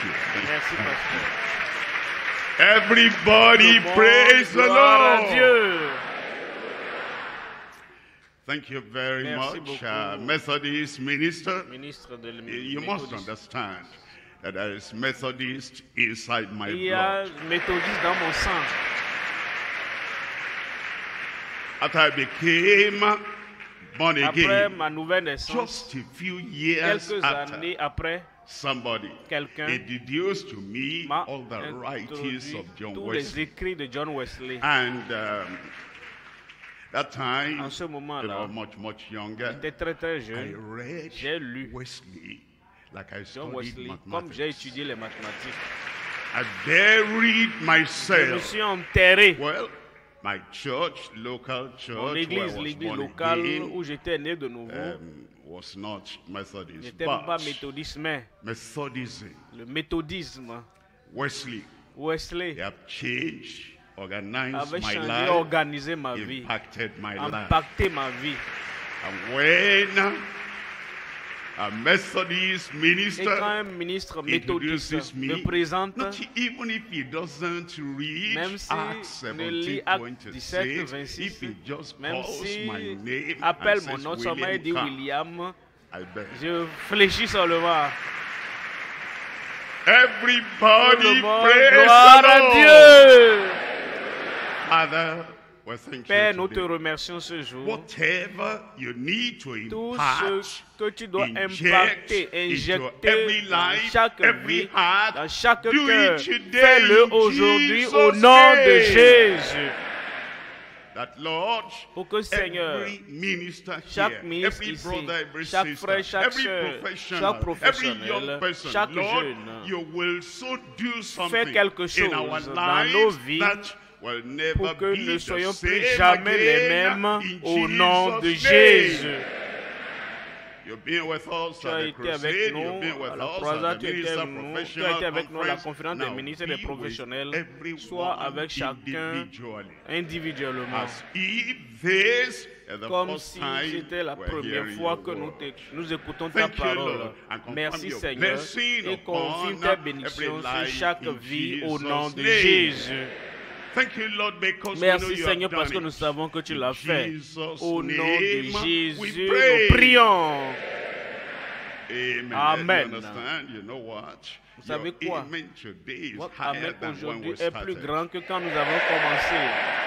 you. Merci, pasteur. Everybody praise the Gloire à Lord. Dieu. Thank you very Merci much, beaucoup. Methodist minister. Ministre de You must méthodiste. understand that there is Methodist inside my Il y a blood. méthodiste dans mon sang. After I became born Après again, ma nouvelle naissance, just a few years quelques after, années après, somebody quelqu'un introduced to me m'a all the writings introduit of John tous les Wesley. écrits de John Wesley. And that time, En ce you know, moment-là, much younger, j'étais très I jeune. read J'ai lu Wesley like I John studied Wesley comme mathematics. j'ai étudié les mathématiques. I buried Je me myself. suis enterré. Well, my church, local Mon church, where I église, was l'église born locale again, où j'étais né de nouveau, was not Methodist, n'était pas but méthodiste, mais Methodism, le méthodisme. Wesley, Wesley they have changed, organized avait my changé, life, organisé ma vie, impacted my life. impacté ma vie. And when a Methodist Et minister quand un ministre méthodiste introduces me me, présente, not even if he doesn't read même si Acts ne lit Actes 17, 17, 26, if he just même calls si my name appelle and mon says nom seulement et dit William Carr, William, I bet. je fléchis seulement. Tout Everybody le monde, praise gloire the à Lord. Dieu. Father, we thank Père, you nous te today. remercions ce jour. Whatever you need to Tout impart, ce que tu dois inject impacter, into every injecter dans life, chaque every vie, heart, dans chaque do cœur, it today fais-le in aujourd'hui Jesus' au nom de name. Jésus. That Lord, Pour que Seigneur, every minister chaque here, ministre every ici, brother, every chaque sister, frère, chaque every sœur, professional, chaque every professionnel, young person, chaque Lord, jeune, you will so do fais something quelque in our chose dans nos lives vies that will never pour que be nous ne the soyons plus same jamais les again mêmes in au nom de Jesus' Jésus. name. You've been with us Tu at as the été avec crusade, nous you've been with à la us croisade, at the tu as été minister avec nous, tu as professional été avec nous à la conference. conférence des Now ministres et des be with professionnels, everyone soit avec chacun individually. individuellement. As if this is the Comme first si time c'était la we're première hearing fois your que word. nous écoutons ta Thank you, parole. Lord, and confirm Merci your Seigneur blessing et upon confirme tes bénédictions every sur chaque life in vie au Jesus' nom de name. Jésus. Thank you, Lord, because we know Merci you Seigneur have parce done que nous it. savons que tu In l'as fait. Jesus' Au nom de name, Jésus, we pray. nous prions. Amen. Amen. You understand? You know what? Vous savez Your quoi? amen today is Votre higher amen than when aujourd'hui we est plus started. grand que quand nous avons commencé.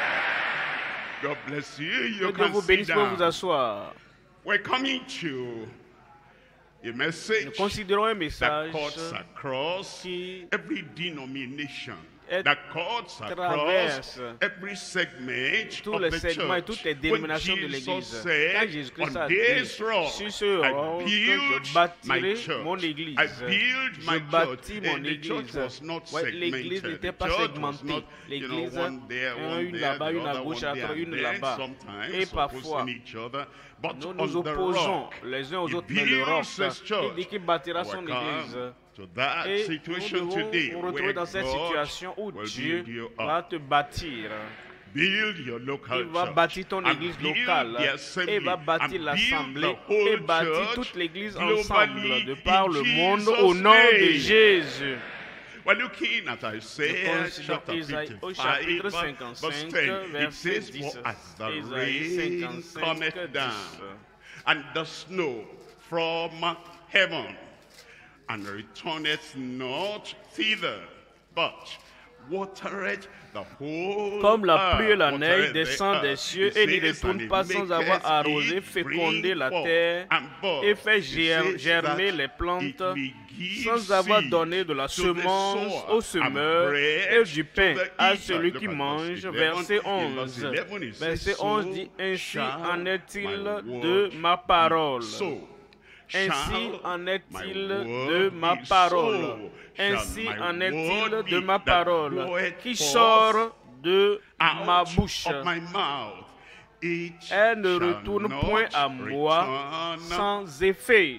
God bless you. Que You Dieu can vous sit bénisse pour vous down. asseoir. We're coming to a message Nous considérons un that message cuts across qui every denomination, est- that cuts across traverse every segment tous of les the segments et church. toutes les When dénominations de Jesus l'Église. said, Quand Jésus-Christ on a dit, this rock, sur ce roc, I que build je my bâtirai church. mon Église. I build Je my bâtis church. mon And the church Église. was not Ouais, L'Église segmented. n'était The pas church was segmentée. not, L'Église, one there, one une there, là-bas, the une à other gauche, one à there, droite, and une then là-bas. sometimes Et parfois, opposing each other. But nous on nous the opposons rock, les uns aux he autres, mais le roc, builds his church. il dit qu'il bâtira And son we come Église. to that Et nous situation devons today nous where retrouver dans cette God situation où will Dieu build you va up. te bâtir. Build your local Il va church bâtir ton and église build locale the assembly et va and bâtir build l'assemblée the whole et bâtir church toute l'église globally ensemble de par in le monde Jesus' au nom de name. Jésus. We're looking at Isaiah Nous chapter considérons au 55, chapitre verse 55, 10. It verset says, 10. For as the Isaïe rain 55, cometh 10. down, and the snow from heaven, and returneth not thither, but watereth the whole Comme la pluie et la earth, neige watereth the descend des earth. cieux It et n'y says, retourne and pas it sans maketh avoir arrosé, it fécondé bring la forth terre and bud. et fait It says germer that les plantes it may give sans avoir seed donné de la to the semence sower au and semeur bread et du pain to the à eater. celui Look qui at verse mange. 11. Verset In verse 11. 11 it says, Verset 11 dit, So ainsi shall en est-il my de word ma parole. be so. Ainsi Shall en est-il my de word ma be parole. so. Ainsi Shall my en est-il word de be ma that parole goeth qui forth sort de ma out bouche. of my mouth. It Elle ne shall retourne not point à moi return, sans effet.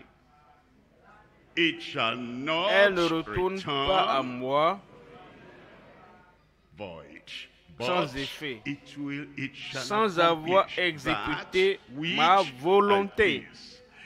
it shall not Elle ne retourne pas à return moi void, sans but effet, it shall sans avoir accomplish exécuté that which ma I volonté. please.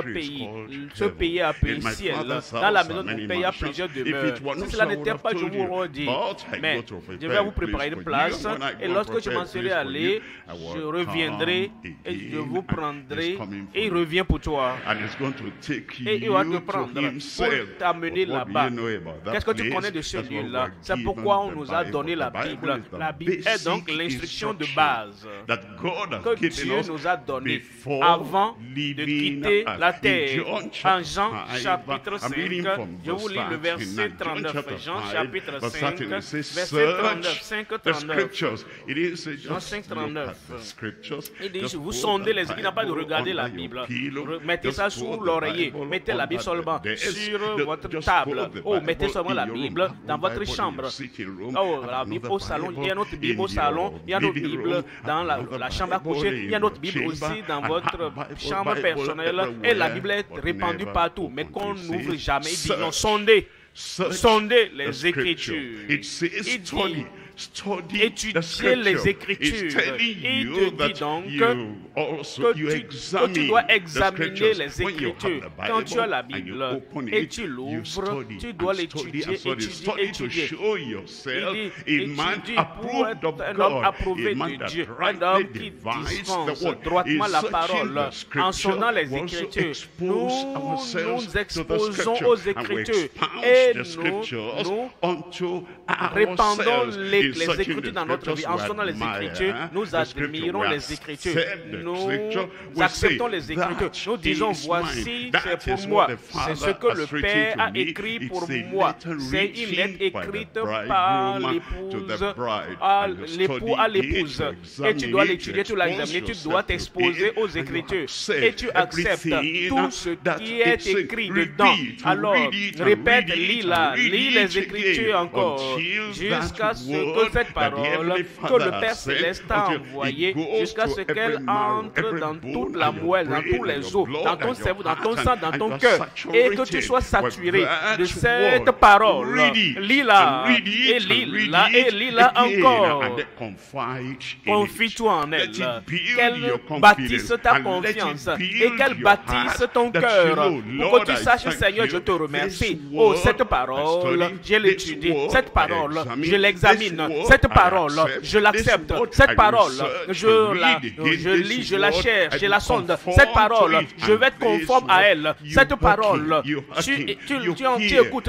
notre pays. Ce pays est appelé ciel. Dans la maison de mon père, il y a plusieurs demeures. Si cela n'était pas, je vous aurais dit. Mais je vais vous préparer une place. Et lorsque je m'en serai allé, je reviendrai et je vous prendrai et il revient pour toi. Et il va te prendre pour t'amener là-bas. Qu'est-ce que tu connais de ce lieu-là? C'est pourquoi on nous a donné la Bible. La Bible est donc l'instruction de base que Dieu nous a donnée avant de quitter la terre. En Jean chapitre 5, je vous lis le verset 39. Jean chapitre 5, verset 39. 5:39. Jean 5:39. Il dit, vous sondez les... Il n'a pas de regarder la Bible. Mettez ça sous l'oreiller. Mettez la Bible seulement sur votre table. Oh, mettez seulement la Bible dans votre chambre. Oh, la Bible au salon. Il y a notre Bible au salon. Il y a notre Bible dans la chambre à coucher. Il y a notre Bible aussi dans votre chambre personnelle. Et la Bible est répandue partout. Mais qu'on n'ouvre jamais. Il dit, non, sondez. Sondez les Écritures. Il dit, étudier les Écritures. Il te dit donc que tu dois examiner les Écritures. Quand tu as la Bible et tu l'ouvres, tu dois l'étudier, étudier. Il dit, étudie pour être un homme approuvé de Dieu, un homme qui dispense droitement la parole. En sondant les Écritures, nous nous exposons aux Écritures et nous répandons les Écritures dans notre vie. En sondant les Écritures, nous admirons les Écritures. Nous acceptons les Écritures. Nous disons, voici, c'est pour moi. C'est ce que le Père a écrit pour moi. C'est une lettre écrite par l'épouse à l'épouse. Et tu dois l'étudier, tu dois l'examiner, tu dois t'exposer aux Écritures. Et tu acceptes tout ce qui est écrit dedans. Alors, répète, lis-la, lis les Écritures encore, jusqu'à ce que cette parole que le Père Céleste a envoyée, jusqu'à ce qu'elle entre dans toute la moelle, dans tous les os, dans ton cerveau, dans ton sang, dans ton cœur, et que tu sois saturé de cette parole. Lis-la, et lis-la, et lis-la encore. Confie-toi en elle, qu'elle bâtisse ta confiance, et qu'elle bâtisse ton cœur, pour que tu saches, Seigneur, je te remercie. Oh, cette parole, je l'étudie, cette parole, je l'examine, cette parole, je l'accepte, cette parole, je lis, je la cherche, je la sonde, cette parole, je vais être conforme à elle, cette parole, tu écoutes,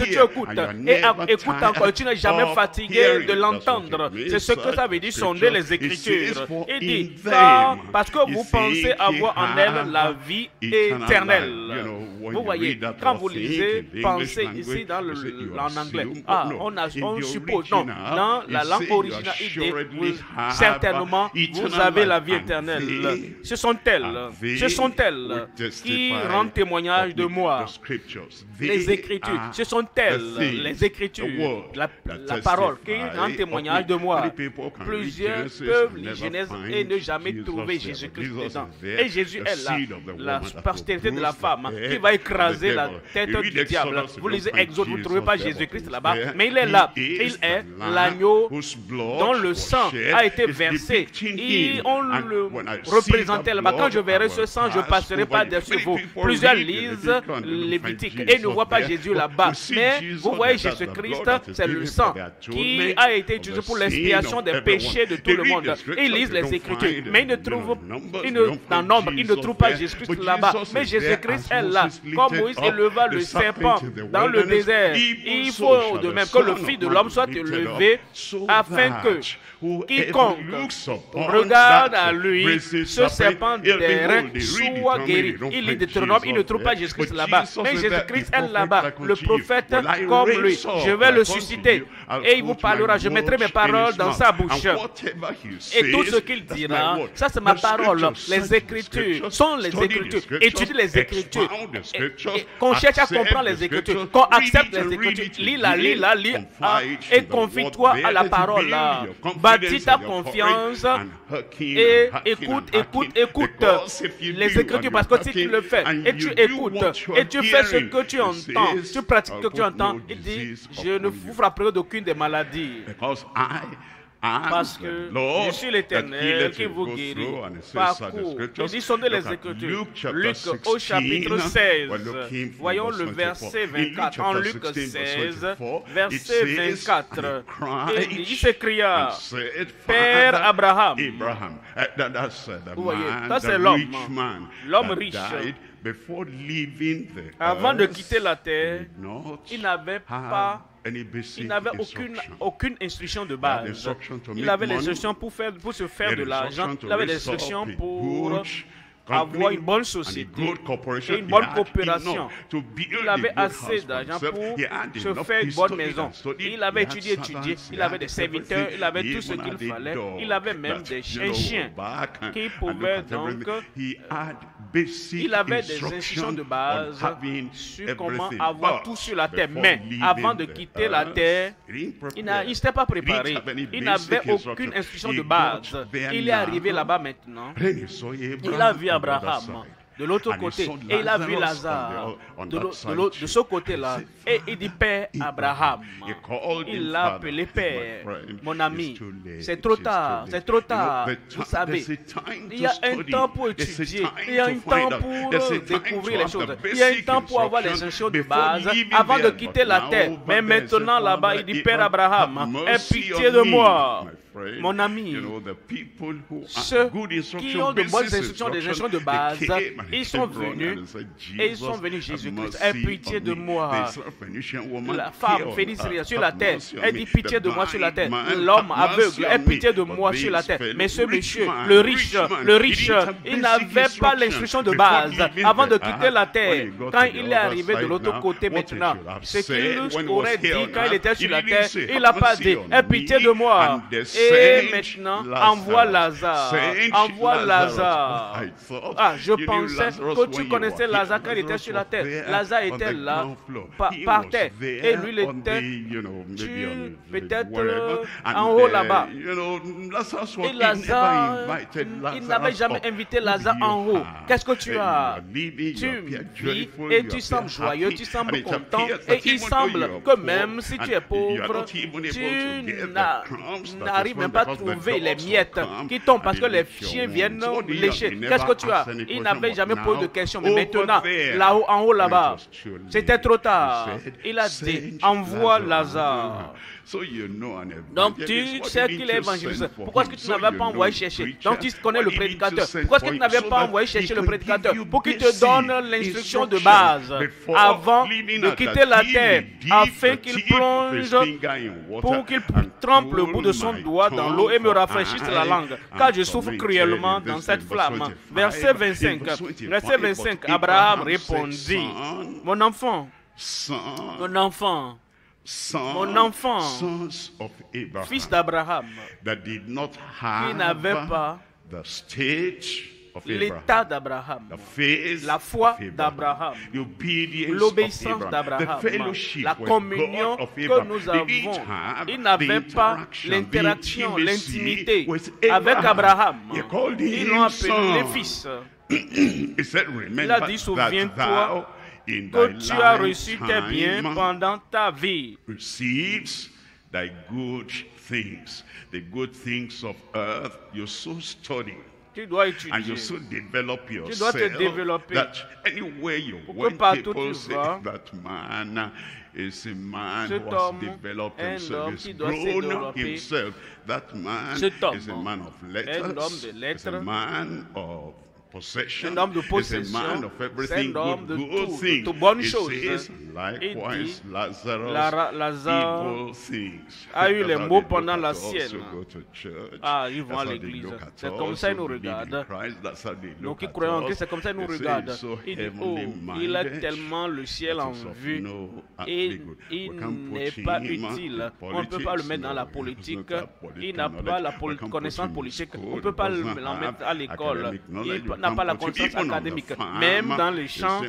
et écoute encore, tu n'es jamais fatigué de l'entendre. C'est ce que ça veut dire, sonder les Écritures. Il dit, parce que vous pensez avoir en elle la vie éternelle. Vous voyez, quand vous lisez, pensez ici en anglais, on suppose, non, dans la langue originale, il dit, certainement, vous avez la vie éternelle. Ce sont elles qui rendent témoignage de moi. Les Écritures, ce sont elles, les Écritures, la parole qui rend témoignage de moi. Plusieurs peuvent lire Genèse et ne jamais trouver Jésus-Christ dedans. Et Jésus est là, la postérité de la femme qui va écraser la tête du diable. Vous lisez Exode, vous ne trouvez pas Jésus-Christ là-bas, mais il est là. Il est l'agneau dont le sang a été versé. Et on le représentait là-bas. Quand je verrai ce sang, je passerai par-dessus vous. Plusieurs lisent Lévitique et ne voient pas Jésus là-bas. Mais vous voyez Jésus-Christ, c'est le sang qui a été utilisé pour l'expiation des péchés de tout le monde. Ils lisent les Écritures, mais ils ne trouvent, dans nombre, ils ne trouvent pas Jésus-Christ là-bas. Mais Jésus-Christ est là. Comme Moïse éleva le serpent dans le désert, il faut de même que le Fils de l'homme soit élevé afin que quiconque regarde à lui, ce serpent d'airain soit guéri. Il lit Deutéronome, il ne trouve pas Jésus-Christ là-bas. Mais Jésus-Christ est là-bas. Le prophète comme lui, je vais le susciter. Et il vous parlera, je mettrai mes paroles dans sa bouche. Et tout ce qu'il dira, ça c'est ma parole. Les Écritures sont les Écritures. Étudie les Écritures. Qu'on cherche à comprendre les Écritures. Qu'on accepte les Écritures. Lis-la, et confie-toi à la parole. Bâtis ta confiance et écoute les Écritures, parce que si tu le fais et tu écoutes et tu fais ce que tu entends, tu pratiques ce que tu entends, il dit, je ne vous frapperai d'aucune des maladies. Parce que je suis l'Éternel qui vous guérit. Parcours. Il dit, sondez les Écritures. Luc au chapitre 16. Voyons le verset 24. En Luc 16, verset 24. Et il s'écria, Père Abraham. Vous voyez, ça c'est l'homme riche. Avant de quitter la terre, il n'avait aucune instruction de base. Il avait l'instruction pour se faire de l'argent. Il avait l'instruction pour avoir une bonne société et une bonne coopération. Il avait assez d'argent pour se faire une bonne maison. Il avait étudié, il avait des serviteurs, il avait tout ce qu'il fallait. Il avait même un chien qui pouvait donc... Il avait des instructions de base sur comment avoir tout sur la terre. Mais avant de quitter la terre, il ne s'était pas préparé. Il n'avait aucune instruction de base. Il est arrivé là-bas maintenant. Il a vu Abraham de l'autre côté et il a vu Lazare de ce côté-là. Et il dit, Père Abraham. Il l'a appelé Père. Mon ami, c'est trop tard, c'est trop tard. Vous savez, il y a un temps pour étudier, il y a un temps pour découvrir les choses, il y a un temps pour avoir les instructions de base avant de quitter la terre. Mais maintenant là-bas, il dit, Père Abraham, aie pitié de moi. Mon ami, ceux qui ont de bonnes instructions, des instructions de base, ils sont venus et ils sont venus, Jésus-Christ, aie pitié de moi. La femme phénicienne sur la terre, elle dit pitié de moi sur la terre. L'homme aveugle, aie pitié de moi sur la terre. Mais ce monsieur, le riche, il n'avait pas l'instruction de base avant de quitter la terre. Quand il est arrivé de l'autre côté maintenant, ce qu'il aurait dit quand il était sur la terre, il n'a pas dit aie pitié de moi. Et maintenant, envoie Lazare. Envoie Lazare. Ah, je pensais que tu connaissais Lazare quand il était sur la terre. Lazare était là, par terre. Et lui, il était peut-être en haut là-bas. Et Lazare, il n'avait jamais invité Lazare en haut. Qu'est-ce que tu as? Tu vis et tu sembles joyeux, tu sembles content. Et il semble que même si tu es pauvre, tu n'arrives même pas à trouver les miettes qui tombent parce que les chiens viennent lécher. Qu'est-ce que tu as? Il n'avait jamais posé de questions, mais maintenant, là-haut, en haut là-bas, c'était trop tard. Il a dit, envoie Lazare. Donc tu sais qu'il est évangéliste. Pourquoi est-ce que tu n'avais pas envoyé chercher? Donc tu connais le prédicateur. Pourquoi est-ce que tu n'avais pas envoyé chercher le prédicateur? Pour qu'il te donne l'instruction de base avant de quitter la terre, afin qu'il plonge, pour qu'il trempe le bout de son doigt dans l'eau et me rafraîchisse la langue, car je souffre cruellement dans cette flamme. Verset 25. Verset 25. Abraham répondit, mon enfant, fils d'Abraham, qui n'avait pas l'état d'Abraham, la foi d'Abraham, l'obéissance d'Abraham, la communion que nous avons. Il n'avait pas l'interaction, l'intimité avec Abraham. Ils l'ont appelé fils. Il a dit, souviens-toi que tu as reçu tes biens pendant ta vie. Thy good things, the good things of earth, you so study. Tu dois étudier. And you so develop yourself. Tu dois te développer. That anywhere you went, people say that man is a man who has developed himself, he's grown himself. That man is a man of letters, is a man of possession, un homme de possession, is a man of everything, un homme de good things. Tout bonnes choses. Likewise, Lazare a eu les mots pendant la sienne. Ah, ils vont à l'église. C'est comme ça qu'ils nous regardent. Donc ils croient en Christ, c'est comme ça qu'ils nous regardent. Il dit, oh, il a tellement le ciel en vue et il n'est pas utile. On ne peut pas le mettre dans la politique. Il n'a pas la connaissance politique. On ne peut pas l'en mettre à l'école. Il n'a pas la connaissance académique. Même dans les champs,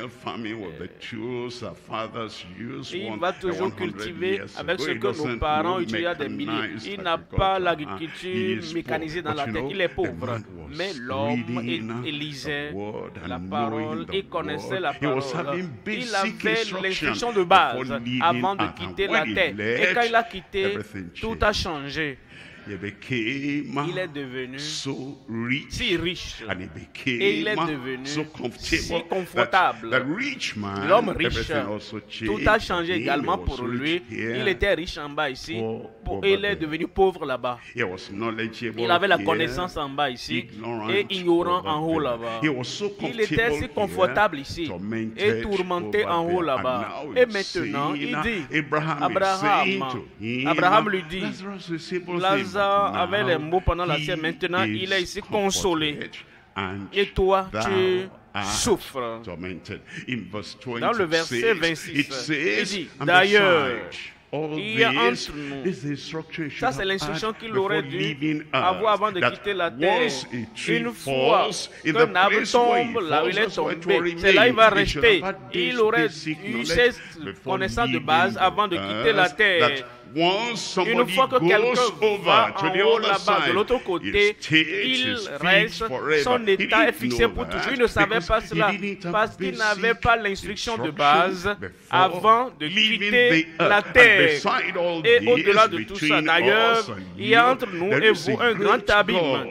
il va toujours cultiver avec ce que nos parents utilisaient des milliers. Il n'a pas l'agriculture mécanisée dans la tête. Il est pauvre. Mais l'homme, il lisait la parole, il connaissait la parole. Il avait l'instruction de base avant de quitter la terre. Et quand il a quitté, tout a changé. il est devenu si riche et il est devenu si confortable. L'homme riche, tout a changé également pour lui. Il était riche en bas ici et il est devenu pauvre là-bas. Il avait la connaissance en bas ici et ignorant en haut là-bas. Il était si confortable ici et tourmenté en haut là-bas. Et maintenant, il dit, Abraham lui dit, Lazare avait les mots pendant la sieste, maintenant il est ici consolé. Et toi, tu souffres. Dans le verset 26, il dit, d'ailleurs, il y a entre nous, ça c'est l'instruction qu'il aurait dû avoir avant de quitter la terre. Une fois qu'un arbre tombe là où il est tombé, c'est là il va rester. Il aurait eu cette connaissance de base avant de quitter la terre. Une fois que quelqu'un va en haut là-bas, de l'autre côté, il reste, son état est fixé pour toujours. Il ne savait pas cela parce qu'il n'avait pas l'instruction de base avant de quitter la terre. Et au-delà de tout ça, d'ailleurs, il y a entre nous et vous un grand abîme,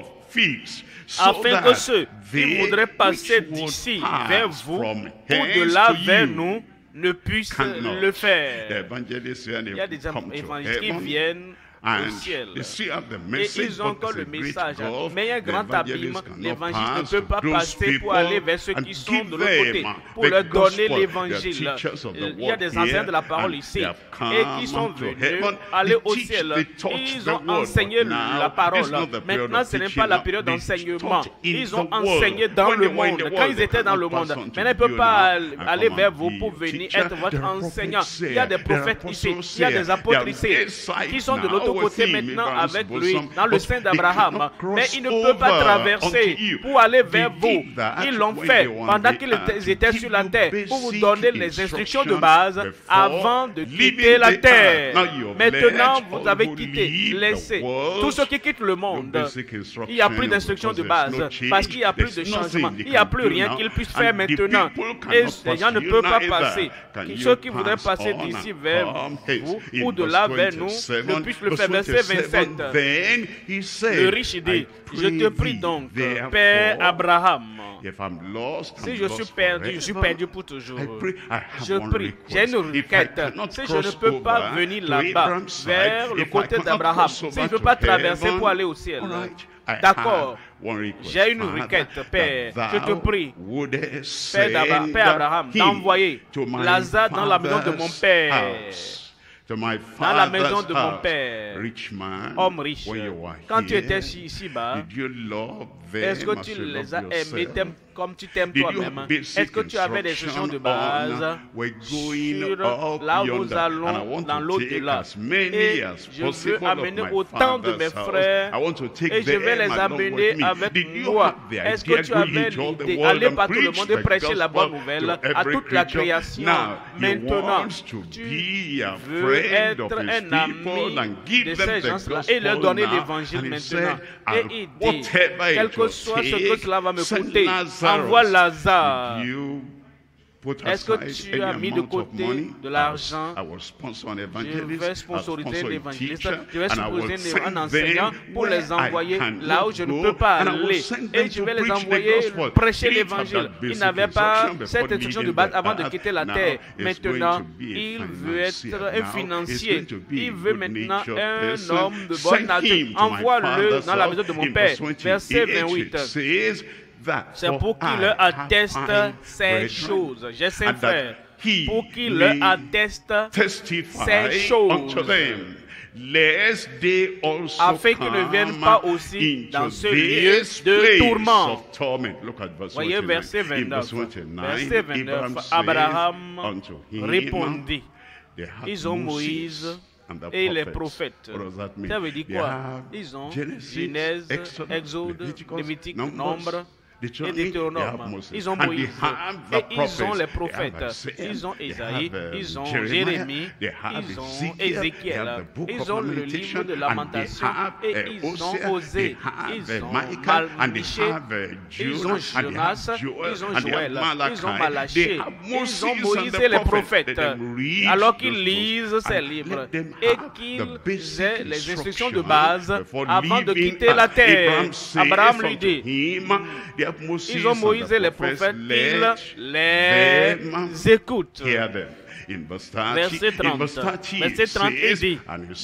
afin que ceux qui voudraient passer d'ici vers vous, au-delà vers nous, ne puissent le faire. Il y a des évangélistes qui viennent au ciel et ils ont encore le message, mais il y a un grand abîme. L'évangile ne peut pas passer pour aller vers ceux qui sont de l'autre côté, pour leur donner l'évangile. Il y a des enseignants de la parole ici et qui sont venus aller au ciel. Ils ont enseigné la parole. Maintenant ce n'est pas la période d'enseignement. Ils ont enseigné dans le monde quand ils étaient dans le monde. Maintenant ils ne peuvent pas aller vers vous pour venir être votre enseignant. Il y a des prophètes ici, il y a des apôtres ici qui sont de l'autre côté maintenant avec lui, dans le sein d'Abraham, mais ils ne peuvent pas traverser pour aller vers vous. Ils l'ont fait pendant qu'ils étaient sur la terre pour vous donner les instructions de base avant de quitter la terre. Maintenant, vous avez quitté, laissé. Tous ceux qui quittent le monde, il n'y a plus d'instructions de base parce qu'il n'y a plus de changement. Il n'y a plus rien qu'ils puissent faire maintenant. Et les gens ne peuvent pas passer. Ceux qui voudraient passer d'ici vers vous ou de là vers nous ne puissent le faire. Verset 27. Le riche dit, je te prie donc, Père Abraham, si je suis perdu pour toujours. Je prie, j'ai une requête. Si je ne peux pas venir là-bas, vers le côté d'Abraham, si je ne peux pas traverser pour aller au ciel, d'accord, j'ai une requête, Père. Je te prie, Père Abraham, d'envoyer Lazare dans la maison de mon père. Dans la maison de mon père, homme riche, quand tu étais ici-bas, est-ce que tu les as aimés comme tu t'aimes toi-même? Est-ce que tu avais des instructions de base sur là où nous allons dans l'au-delà? Et je veux amener autant de mes frères et je vais les amener avec moi. Est-ce que tu avais l'idée d'aller par tout le monde et prêcher la bonne nouvelle à toute la création? Maintenant, tu veux être un ami de ces gens-là et leur donner l'évangile maintenant. Et il dit, quel que soit ce que cela va me coûter, envoie Lazare. Est-ce que tu as mis de côté de l'argent? Je vais sponsoriser l'évangéliste. Je vais sponsoriser un enseignant pour les envoyer là où je ne peux pas aller. Et je vais les envoyer prêcher l'évangile. Il n'avait pas cette instruction de base avant de quitter la terre. Maintenant, il veut être un financier. Il veut maintenant un homme de bonne nature. Envoie-le dans la maison de mon père. Verset 28. C'est pour qu'il leur atteste ces choses. J'ai cinq frères. Pour qu'il leur atteste ces choses. Afin qu'ils ne viennent pas aussi dans ce lieu de tourment. Voyez verset 29. Verset 29. Abraham répondit. Ils ont Moïse et les prophètes. Ça veut dire quoi? Ils ont Genèse, Exode, Lévitique, Nombre. et Deutéronome. Ils ont Moïse et ils ont les prophètes. Ils ont Isaïe, ils ont Jérémie, ils ont Ézéchiel, ils ont le livre de Lamentation et ils ont Osée, ils ont Michée, ils ont Jonas, ils ont Joël, ils ont Malachie, ils ont Moïse et les prophètes. Alors qu'ils lisent ces livres et qu'ils aient les instructions de base avant de quitter la terre. Abraham lui dit, ils ont Moïse et les prophètes, ils les écoutent. Verset 30, il dit,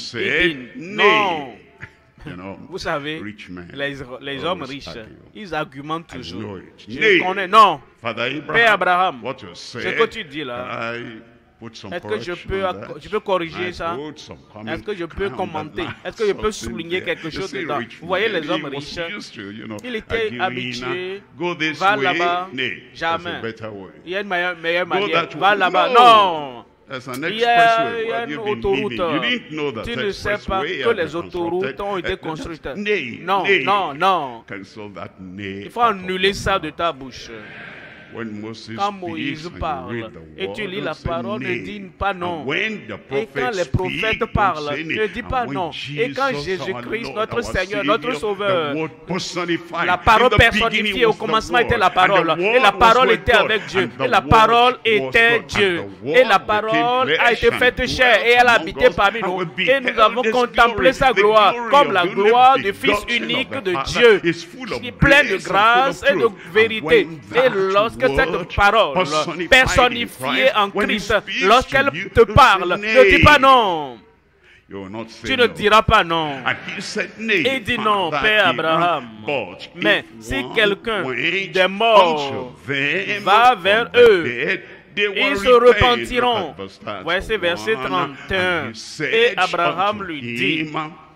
non. Vous savez, les hommes riches, ils argumentent toujours. Je connais, non. Père Abraham, ce que tu dis là, est-ce que je peux corriger ça? Est-ce que je peux commenter? Est-ce que je peux souligner quelque chose dedans? Vous voyez les hommes riches, il était habitué, va là-bas, jamais. Il y a une meilleure manière, va là-bas, non. Il y a une autoroute. Tu ne sais pas que les autoroutes ont été construites. Non, non, non. Il faut annuler ça de ta bouche. Quand Moïse parle et tu lis la parole, ne dis pas non. Et quand les prophètes parlent, ne dis pas non. Et quand Jésus-Christ, notre Seigneur, notre Sauveur, la parole personnifiée au commencement était la parole. Et la parole était avec Dieu. Et la parole était Dieu. Et la parole a été faite chair et elle a habité parmi nous. Et nous avons contemplé sa gloire comme la gloire du Fils unique de Dieu, qui est plein de grâce et de vérité. Et lorsque cette parole personnifiée en Christ, lorsqu'elle te parle, ne dis pas non. Tu ne diras pas non. Et dit non, Père Abraham. Mais si quelqu'un des morts va vers eux, ils se repentiront. Voici verset 31. Et Abraham lui dit,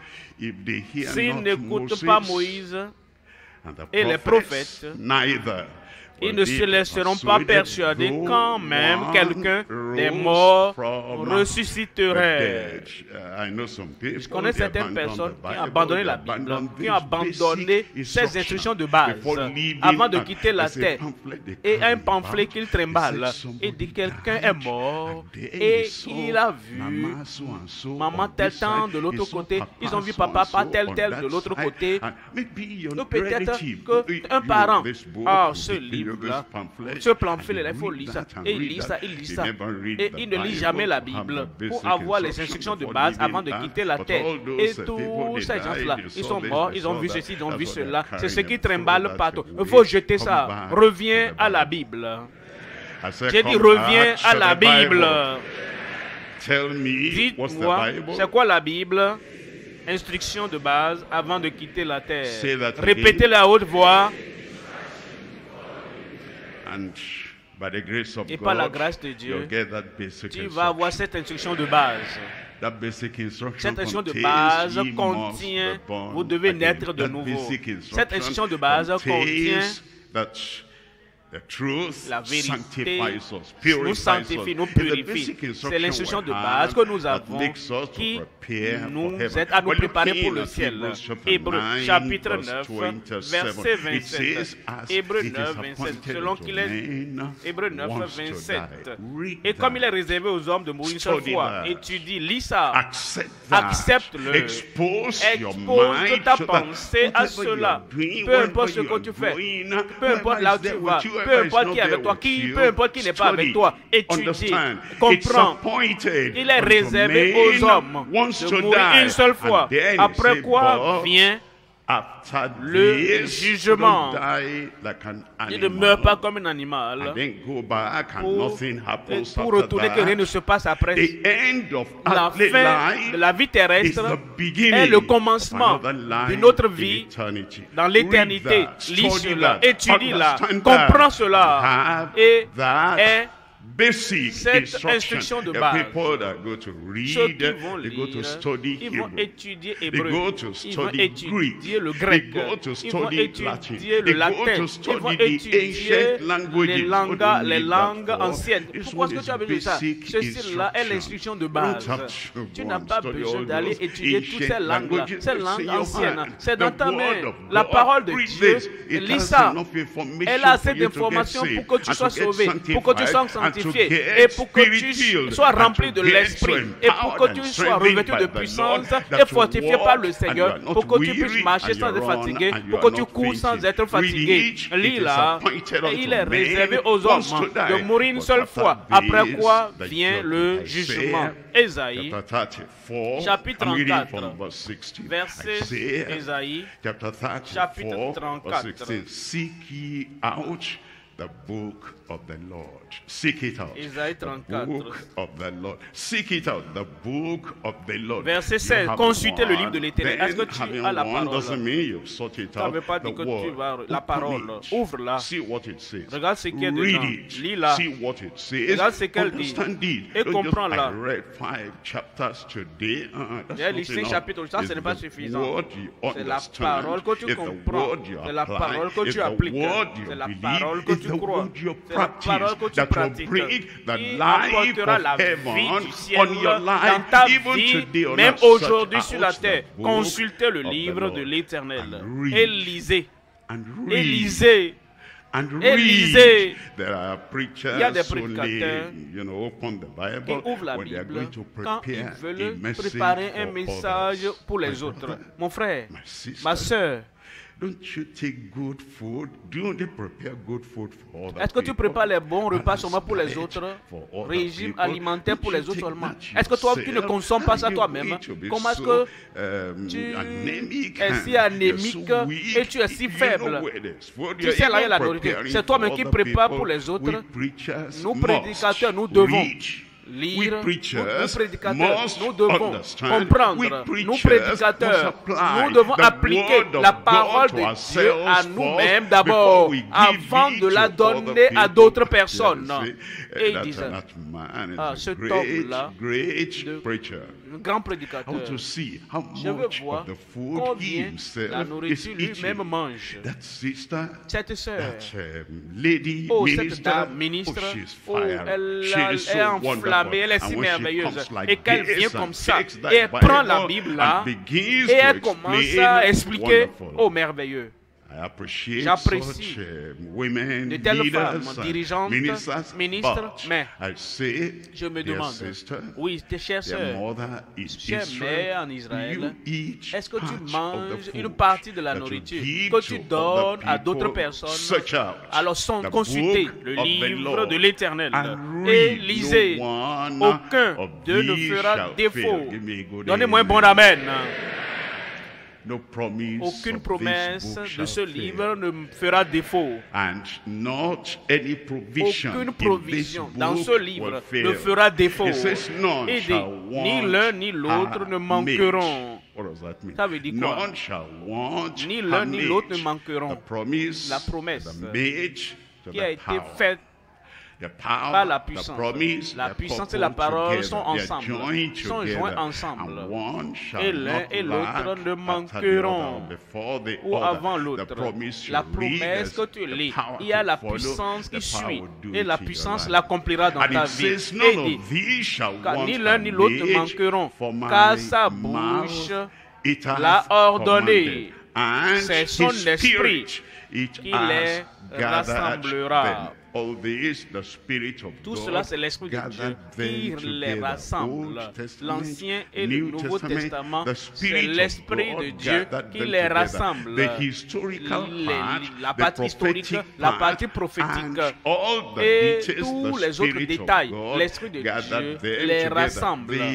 s'ils n'écoutent pas Moïse et les prophètes, ils ne se laisseront pas persuader quand même quelqu'un des morts ressusciterait. Je connais certaines personnes qui ont abandonné la Bible, qui ont abandonné ces instructions de base avant de quitter la terre. Et un pamphlet qu'ils trimballent et dit quelqu'un est mort et il a vu maman tel temps de l'autre côté. Ils ont vu papa tel de l'autre côté. Ou peut-être qu'un parent a ce livre. Ce pamphlet, il faut lire ça. Et il lit ça, il lit ça. Et il ne lit jamais la Bible pour avoir les instructions de base avant de quitter la terre. Et tous ces gens-là, ils sont morts, ils ont vu ceci, ils ont vu cela. C'est ce qui trimballe partout. Il faut jeter ça. Reviens à la Bible. J'ai dit reviens à la Bible. Dites-moi, c'est quoi la Bible? Instruction de base avant de quitter la terre. Répétez la haute voix. Et par la grâce de Dieu, tu vas avoir cette instruction de base. Cette instruction de base contient, vous devez naître de nouveau. Cette instruction de base contient la vérité, nous sanctifie, nous purifie. C'est l'instruction de base que nous avons qui nous aide à nous préparer pour le ciel. Hébreux chapitre 9, verset 27. Hébreux 9, 27. Selon qu'il est Hébreux 9, 27. Et comme il est réservé aux hommes de mourir une seule fois, étudie, lis ça, accepte-le, expose ta pensée à cela. Peu importe ce que tu fais, peu importe là où tu vas, peu importe qui est avec toi, peu importe qui n'est pas avec toi, étudie, comprends. Il est réservé aux hommes de mourir une seule fois. Après quoi vient le jugement. Il ne meurt pas comme un animal pour retourner que rien ne se passe après. La fin de la vie terrestre est le commencement d'une autre vie dans l'éternité. Lis cela, étudie-la, comprends cela et est cette instruction de base. Ceux qui vont lire, ils vont étudier hébreu, ils vont étudier le grec, ils vont étudier le latin, ils vont étudier les langues anciennes. Pourquoi est-ce que tu as besoin de ça? Ceci-là est l'instruction de base. Tu n'as pas besoin d'aller étudier toutes ces langues-là, ces langues anciennes. C'est dans ta main. La parole de Dieu, lis ça. Elle a assez d'informations pour que tu sois sauvé, pour que tu sois sanctifié et pour que tu sois rempli de l'esprit et pour que tu sois revêtu de puissance et fortifié par le Seigneur, pour que tu puisses marcher sans être fatigué, pour que tu cours sans être fatigué. Lis là, et il est réservé aux hommes de mourir une seule fois, après quoi vient le jugement. Ésaïe, chapitre 34, verset Ésaïe, chapitre 34. Seek ye out the book of the Lord. Seek it out. Ésaïe 34. The book of the Lord. Seek it out. The book of the Lord. Verset 16. Consultez le livre de l'Éternel. Est-ce que tu as la parole? Ça ne veut pas dire que tu vas la parole. Ouvre-la. Regarde ce qu'il y a dedans. Lis-la. Regarde ce qu'elle dit. Et comprends-la. J'ai lu 5 chapitres. Ça, ce n'est pas suffisant. C'est la parole que tu comprends. C'est la parole que tu appliques. C'est la parole que tu crois. C'est la parole que tu pratiques. Il apportera la vie du ciel dans ta vie, même aujourd'hui sur la terre. Consultez le livre de l'Éternel. Et lisez. Et lisez. Et lisez. Il y a des prédicateurs qui ouvrent la Bible quand ils veulent préparer un message pour les autres. Mon frère, ma soeur, est-ce que tu prépares les bons repas seulement pour les autres? Régime alimentaire pour les autres seulement. Est-ce que toi, tu ne consommes pas ça toi-même? Comment est-ce que tu es si anémique et tu es si faible? Tu sais, là, il y a la nourriture. C'est toi-même qui prépares pour les autres. Nous, prédicateurs, nous devons lire, nous prédicateurs, nous devons comprendre, nous prédicateurs, nous devons appliquer la parole de Dieu à nous-mêmes d'abord, avant de la donner à d'autres personnes. Et il disait, cet homme-là, un grand prédicateur, je veux voir combien la nourriture lui-même mange. Cette sœur, cette dame ministre, elle est enflammée, elle est si merveilleuse, et qu'elle vient comme ça, et elle prend la Bible là, et elle commence à expliquer, oh merveilleux. J'apprécie de telles femmes, dirigeantes, ministres, mais je me demande, oui, tes chères sœurs, chère mère en Israël, est-ce que tu manges une partie de la nourriture que tu donnes à d'autres personnes? Alors consultez le livre de l'Éternel et lisez. Aucun d'eux ne fera défaut. Donnez-moi un bon amen. Aucune promesse de ce livre ne fera défaut. Aucune provision dans ce livre ne fera défaut. Et dit, ni l'un ni l'autre ne manqueront. Ça veut dire quoi? Ni l'un ni l'autre ne manqueront. La promesse qui a été faite par la puissance. La puissance et la parole sont ensemble, sont joints ensemble. Et l'un et l'autre ne manqueront, ou avant l'autre. La promesse que tu lis, il y a la puissance qui suit, et la puissance l'accomplira dans ta vie. Et dit, car ni l'un ni l'autre ne manqueront, car sa bouche l'a ordonné. C'est son esprit qui les rassemblera. Tout cela, c'est l'Esprit de Dieu qui les rassemble. L'Ancien et le Nouveau Testament, c'est l'Esprit de Dieu qui les rassemble. La partie historique, la partie prophétique et tous les autres détails, l'Esprit de Dieu les rassemble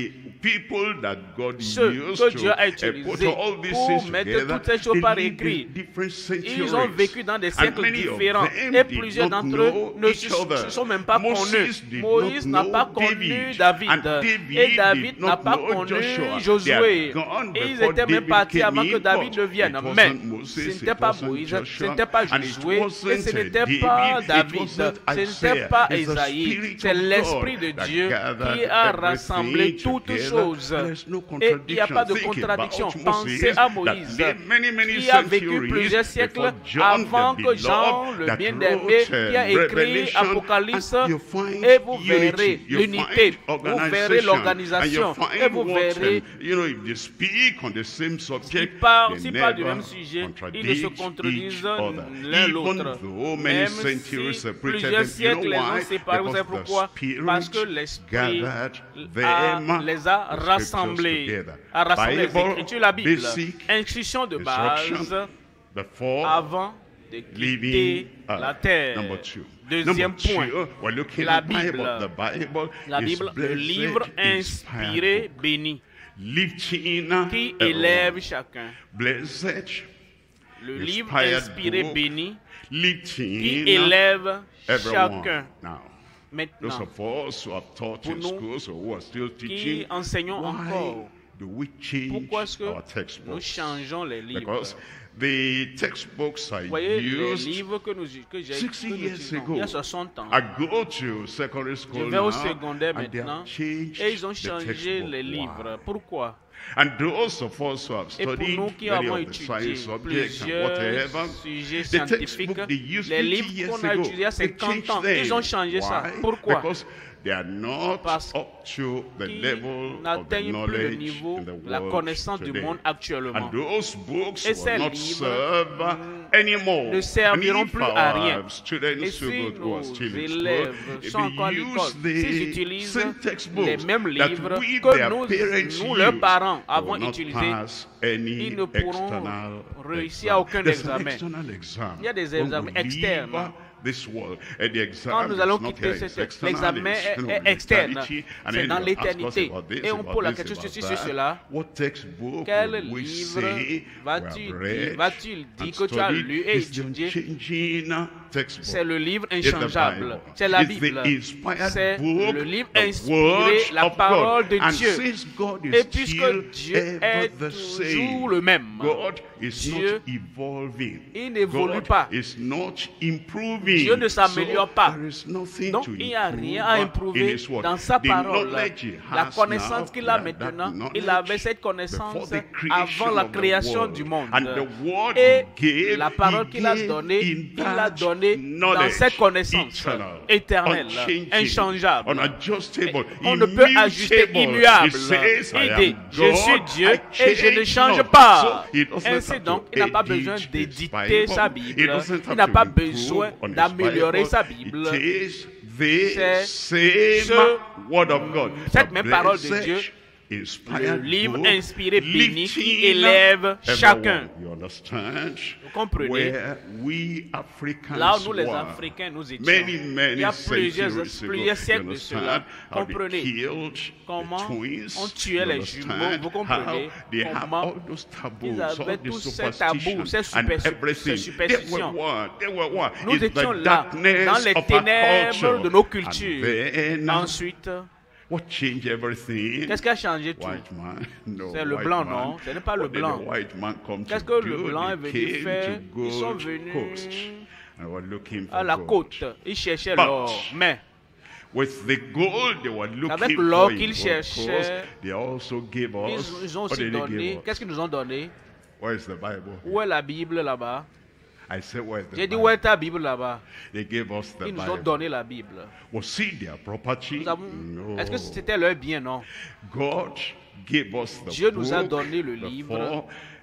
people that God ceux used que Dieu a to utilisés put all these pour things mettre together, toutes ces choses they par lived écrit. in different Ils ont vécu centuries. dans des And siècles many of différents them et did plusieurs not d'entre eux know ne each se other. sont même pas Moses connus. did Moïse not n'a pas know connu David. David And et David did n'a not pas know connu Joshua. They Josué. had gone Et ils before étaient même David partis came avant que in, David but ne vienne. it Mais wasn't Moses, ce it n'était pas wasn't Moïse, ce Joshua, n'était pas and it Josué, et wasn't ce n'était David, pas it David, wasn't ce n'était Isaiah. pas It's the Isaïe. Spirit C'est of l'Esprit de God that Dieu gathered qui a everything rassemblé toutes together. choses. There's no Et il n'y a contradiction. pas de Think contradiction. about Pensez Moses à that Moïse, lived many qui a vécu centuries plusieurs siècles before John avant the que Jean, beloved, le that bien-aimé, wrote, qui a écrit Revelation, Apocalypse, and you find et vous unity, verrez you l'unité, find vous verrez organization, l'organisation, and you find et vous what, verrez if they speak on the same subject, s'ils parlent they du never même sujet, ils ne se contradict contredisent each other. l'un Even l'autre. though many Même centuries si separated plusieurs them, you siècles know les ont why? séparés, vous savez Because the pourquoi? Parce que Spirit l'Esprit gathered them, les a the scriptures rassemblés, together. a rassemblé les Bible, Écritures, la Bible, basic instruction de base instruction before avant de quitter leaving la terre. Number two. Deuxième Number point, two, we're looking la at the Bible. Bible. The Bible La is Bible, le blessed, livre inspiré, inspired book. béni, Lifting qui a élève robe. chacun. Blessed, Le livre inspired inspiré, book, béni, qui lifting élève everyone. chacun. Now, those Maintenant, of us who have taught pour in nous schools or who are still qui teaching, enseignons why encore, do we change pourquoi est-ce que our nous textbooks? changeons les livres? Because the textbooks are Vous voyez, les used livres que nous 60 years utilisons, ago. il y a 60 ans. I go to secondary Je school vais au now, secondaire and they maintenant have changed et ils ont the changé textbook. les Why? livres. Pourquoi? And those of us who have Et pour studied nous qui many avons of the science étudié subjects and plusieurs whatever, sujets the scientifiques, textbook they used les 50 livres years qu'on a ago, utilisés à they 50 changed ans, them. ils ont changé ça. Why? Pourquoi? Because they are not Parce up to the qui level of the n'atteignent plus le knowledge niveau in the de la world connaissance du today. monde actuellement. And those books Et ces will not livres serve anymore. ne serviront And if plus à rien. our students Et si who are nos still in élèves school, if sont encore à they l'école, use s'ils the utilisent same textbooks les mêmes that livres we, que their parents nous, leurs use, parents, they avons will not utilisés, pass any ils ne pourront external réussir exam. à aucun There's an examen. external exam. Il y a des When examens we externes. leave this world, and the exam Quand nous is allons not quitter here, it's cet external, l'examen it's, est externe, eternity, and c'est then dans they'll ask us l'éternité. about this, Et on about pose la this, question about sur that. cela. What textbook Quel will we livre say va-t-il we have read dire and que tu as studied? lu et It's the étudié? unchanging textbook. C'est le livre It's the inchangeable. Bible. C'est la It's the Bible. inspired C'est book, le livre the inspiré, words la of parole God. de And Dieu. since God is Et still puisque Dieu ever est the toujours same, le même, God is Dieu, not evolving. il n'évolue God pas. is not improving. Dieu ne s'améliore pas. There is nothing Donc, to il n'y a improve rien à in improuver His word. dans sa The parole. knowledge he La has connaissance now, qu'il a that maintenant, knowledge il avait cette connaissance before the creation avant la of the création world. du monde. And the word Et he gave, la parole qu'il a he donnée, gave il in l'a that donnée dans knowledge, cette connaissance eternal, éternelle, unchanging, inchangeable. unadjustable, On ne peut ajuster, immutable. immuable. He says, Il I dit, am je suis God, Dieu I et je ne change change not. pas. So he doesn't Ainsi have donc, to il n'a pas edit besoin his d'éditer Bible. sa He Bible. doesn't Il have n'a to pas improve besoin on his d'améliorer Bible. sa Bible. It is the C'est same word of God. cette The même parole de blessed, Dieu, inspired le livre book, inspiré béni qui lifting élève chacun. everyone. You understand? Vous comprenez? Where we Africans Là où nous les were Africains nous étions, many il y a plusieurs centuries siècles ago. de You cela. understand how they Comprenez killed comment the twins? on tuait You les understand jumeaux. Vous comprenez how they have comment all those taboos, ils avaient all tous these ces tabous, superstitions ces and everything. They superstitions. were one. They were one. Nous It's étions the là, darkness dans les of our ténèbres culture. de nos And cultures. then, Ensuite, what changed everything? qu'est-ce qui a changé tout? White man. No, C'est le white blanc, man. non? Ce n'est pas le What did blanc. the white man come Qu'est-ce to que le do? blanc est They venu came faire? to Ils sont Gold venus Coast and were looking for à la gold. côte. Ils cherchaient But l'or. Mais with the gold they were looking avec for l'or in qu'ils Gold cherchaient, Coast, they also gave us. ils ont what aussi did they donné. give us? Qu'est-ce qu'ils nous ont donné? Where is the Bible? Où est la Bible là-bas? I said, where is the J'ai dit, Bible? où est ta Bible là-bas? They gave us the Ils nous ont Bible. donné la Bible. Was it their property? Nous avons... No. Est-ce que c'était leur bien? Non. God gave us the Dieu nous a book donné le livre before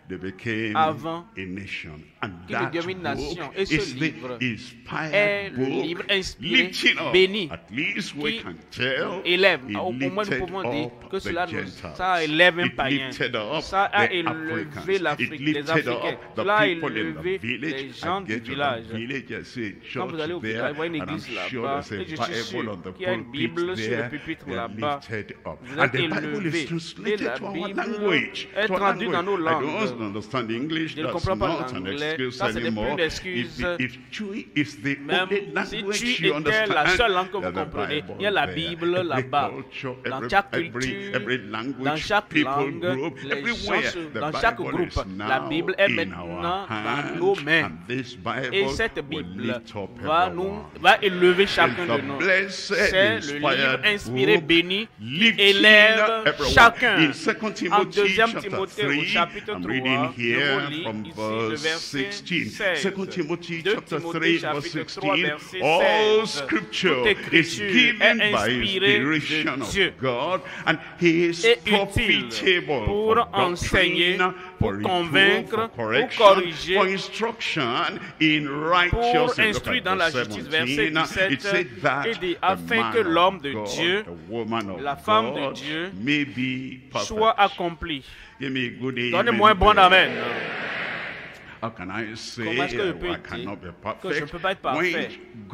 avant qu'il ne devienne nation. Et ce livre est le livre inspiré, béni, qui élève. Au moins nous pouvons dire que cela ça élève un païen. Ça a élevé l'Afrique, les Africains. Cela a élevé les gens du village. Quand vous allez au village, vous voyez une église là-bas, et je suis sûr qu'il y a une Bible sur le pupitre là-bas. Vous êtes élevés. Et la Bible est traduite dans nos langues. Je ne comprends pas l'anglais. Ça, ce n'est plus une excuse. Même si tu étais la seule langue que vous comprenez, il y a la Bible là-bas. Dans chaque culture, dans chaque langue, les gens, dans chaque groupe, la Bible est maintenant dans nos mains. Et cette Bible va élever chacun de nous. C'est le livre inspiré, béni, qui élève chacun. En 2 Timothée au chapitre 3, nous lisons ici le verset 16. 2 Timothée chapitre 3, verset 16. Toute écriture est inspirée de Dieu et utile pour enseigner, pour convaincre, pour corriger, pour instruire dans la justice. Verset 17, et dit, afin que l'homme de Dieu, la femme de Dieu, soit accompli. Donnez-moi un bon amen. Comment est-ce que je peux dire que je ne peux pas être parfait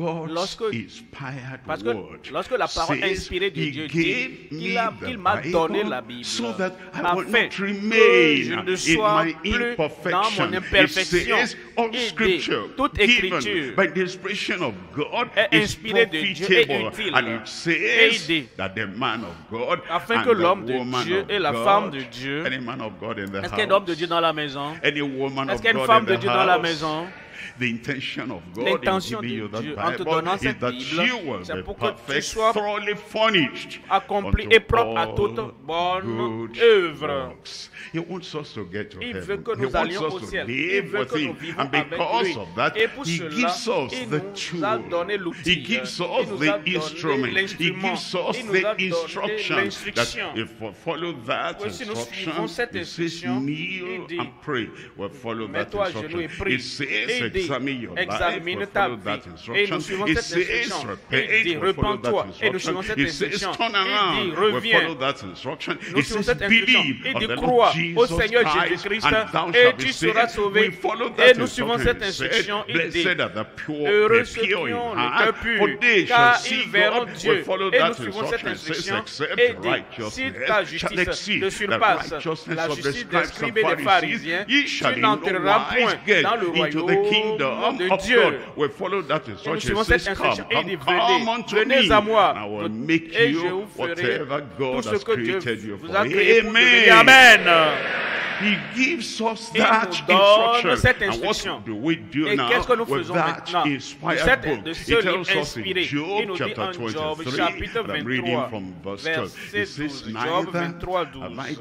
parce que lorsque la parole inspirée de Dieu dit qu'il m'a donné la Bible afin que je ne sois plus dans mon imperfection. Et toute écriture est inspirée de Dieu et utile. Et il dit afin que l'homme de Dieu et la femme de Dieu. Est-ce qu'il y a un homme de Dieu dans la maison? Est-ce qu'il y a une femme de Dieu dans la maison? L'intention de Dieu en te donnant cette Bible, c'est pour que tu sois accompli et propre à toute bonne œuvre. Il veut que nous allions au ciel. Il veut que nous vivions avec lui. Et pour cela, il nous a donné l'outil. Il nous a donné l'instrument. Il nous a donné l'instruction. Et si nous suivons cette instruction, il dit, mets-toi à genoux et prie. Et il dit, examine ta vie. Et nous suivons cette instruction. Il dit, repends-toi. Et nous suivons cette instruction. Il dit, reviens. Nous suivons cette instruction. Il dit, crois au Seigneur Jésus-Christ et tu seras sauvé. Et nous suivons cette instruction. Il dit, heureux ceux qui ont le cœur pur, car ils verront Dieu. Et nous suivons cette instruction. Et dit, si ta justice ne surpasse la justice des scribes et des pharisiens, tu n'entreras point dans le royaume de Dieu. Et nous suivons cette instruction. Et il dit, venez à moi et je vous ferai tout ce que Dieu vous a créé pour devenir. Amen. He gives us il that nous donne cette instruction. instruction. Et qu'est-ce que nous faisons maintenant de ce livre inspiré? Il nous dit en Job chapitre 23, verset 12. Job 23, 12.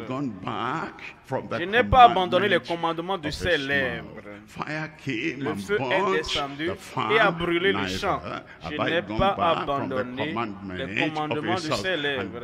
Je n'ai pas abandonné les commandements de ses lèvres. Le feu est descendu et a brûlé le champ. Je n'ai pas abandonné les commandements de ses lèvres.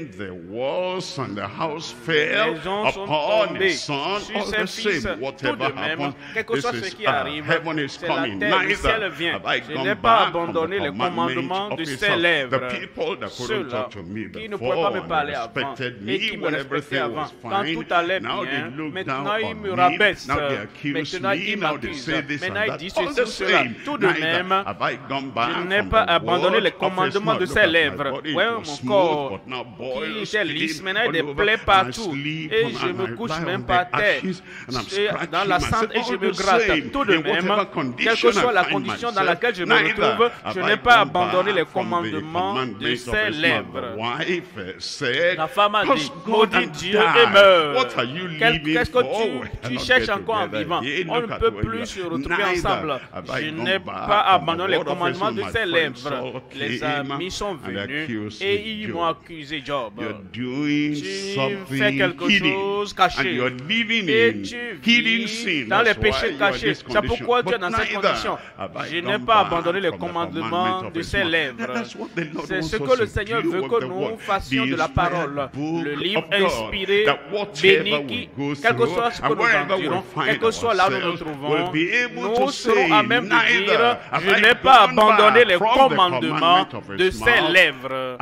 Les gens sont tombés sur ses fils. Tout de même, quel que soit ce qui arrive, c'est la terre, le ciel vient. Je n'ai pas abandonné les commandements de ses lèvres. Ceux-là qui ne pouvaient pas me parler avant et qui me respectaient avant, quand tout allait bien, maintenant ils me rabaissent, maintenant ils m'accusent, maintenant ils disent ceci ou cela. Tout de même, je n'ai pas abandonné les commandements de ses lèvres. Ouais, mon corps qui était lisse, maintenant il y a des plaies partout et je me couche même par terre dans la cendre et je me gratte. Tout de même, quelle que soit la condition dans laquelle je me retrouve, je n'ai pas abandonné les commandements de ses lèvres. La femme a dit, maudit Dieu et meurt. Qu'est-ce que tu cherches encore en vivant? On ne peut plus se retrouver ensemble. Je n'ai pas abandonné les commandements de ses lèvres. Les amis sont venus et ils m'ont accusé, Job. Tu fais quelque chose caché et tu vis dans les péchés cachés. C'est pourquoi tu es dans cette condition. Je n'ai pas abandonné les commandements de ses lèvres. C'est ce que le Seigneur veut que nous fassions de la parole. Le livre inspiré, béni, quel que soit ce que nous endurons, quel que soit là où nous nous trouvons, nous serons à même de dire, je n'ai pas abandonné les commandements de ses lèvres.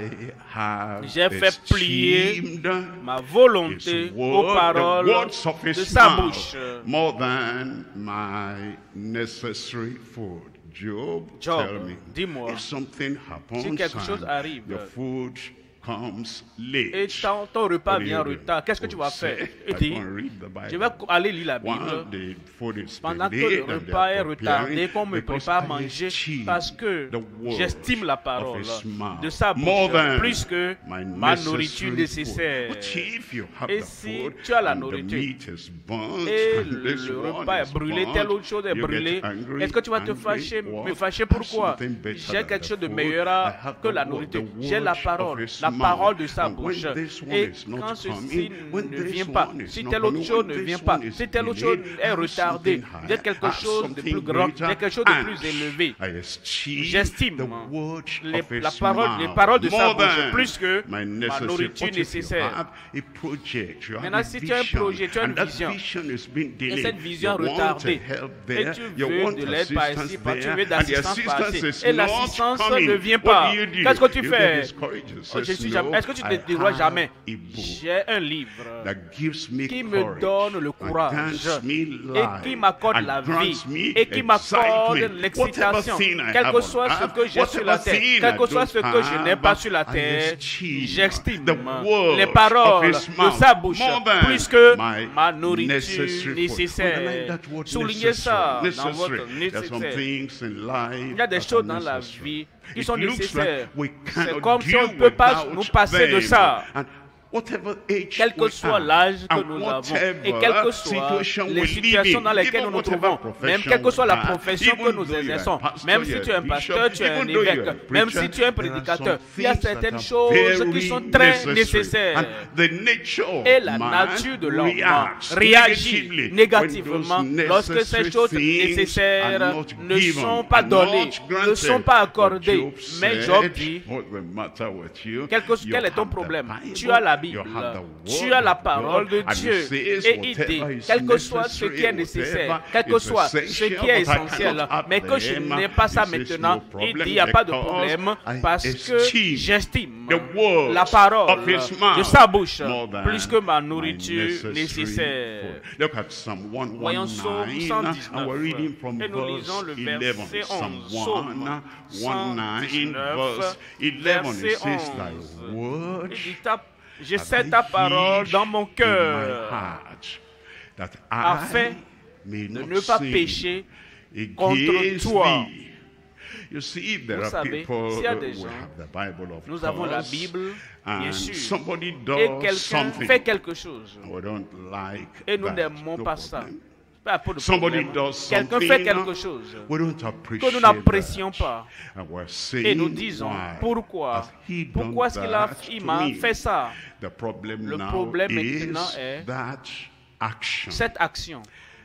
J'ai fait plier ma volonté aux paroles de sa bouche. More than my necessary food. Job, tell me, dis-moi, if something happens, si quelque chose arrive, your food comes late, et ton repas vient en retard, qu'est-ce que tu vas faire? Il dit, je vais aller lire la Bible pendant que le repas est retardé, qu'on me prépare à manger, parce que j'estime la parole de sa bouche plus que ma nourriture nécessaire. Et si tu as la nourriture et le repas est brûlé, telle autre chose est brûlée, est-ce que tu vas te fâcher? Me fâcher pourquoi? J'ai quelque chose de meilleur que la nourriture. J'ai la parole de sa bouche. Et quand ceci ne vient pas, si telle autre chose ne vient pas, si telle autre chose est retardée, j'ai quelque chose de plus grand, j'ai quelque chose de plus élevé. J'estime les paroles de sa bouche plus que ma nourriture nécessaire. Maintenant, si tu as un projet, tu as une vision, et cette vision retardée, et tu veux de l'aide par ici, tu veux d'assistance par ici, et l'assistance ne vient pas, qu'est-ce que tu fais? Est-ce que tu ne te diras jamais, j'ai un livre qui me donne le courage et qui m'accorde la vie et qui m'accorde l'excitation, quel que soit ce que j'ai sur la terre, quel que soit ce que je n'ai pas sur la terre, j'estime les paroles de sa bouche plus que ma nourriture nécessaire. Soulignez ça dans votre nécessaire. Il y a des choses dans la vie qui sont nécessaires. C'est comme si on ne peut pas nous passer de ça. Quel que soit l'âge que nous avons et quelles que soient les situations dans lesquelles nous nous trouvons, même quelle que soit la profession que nous exerçons, même si tu es un pasteur, tu es un évêque, même si tu es un prédicateur, il y a certaines choses qui sont très nécessaires. Et la nature de l'homme réagit négativement lorsque ces choses nécessaires ne sont pas données, ne sont pas accordées. Mais Job dit, quel est ton problème? Tu as la Bible, tu as la parole de Dieu, et il dit, quel que soit ce qui est nécessaire, quel que soit ce qui est essentiel, mais que je n'ai pas ça maintenant, il dit, il n'y a pas de problème, parce que j'estime la parole de sa bouche plus que ma nourriture nécessaire. Voyons Psaume 119, et nous lisons le verset 11. Psaume 119, verset 11. Il dit, je sais ta parole dans mon cœur, afin de ne pas pécher contre toi. Vous savez, s'il y a des gens, nous avons la Bible, bien sûr, et quelqu'un fait quelque chose, et nous n'aimons pas ça. Quelqu'un fait quelque chose que nous n'apprécions pas, et nous disons, pourquoi est-ce qu'il m'a fait ça? Le problème maintenant est cette action,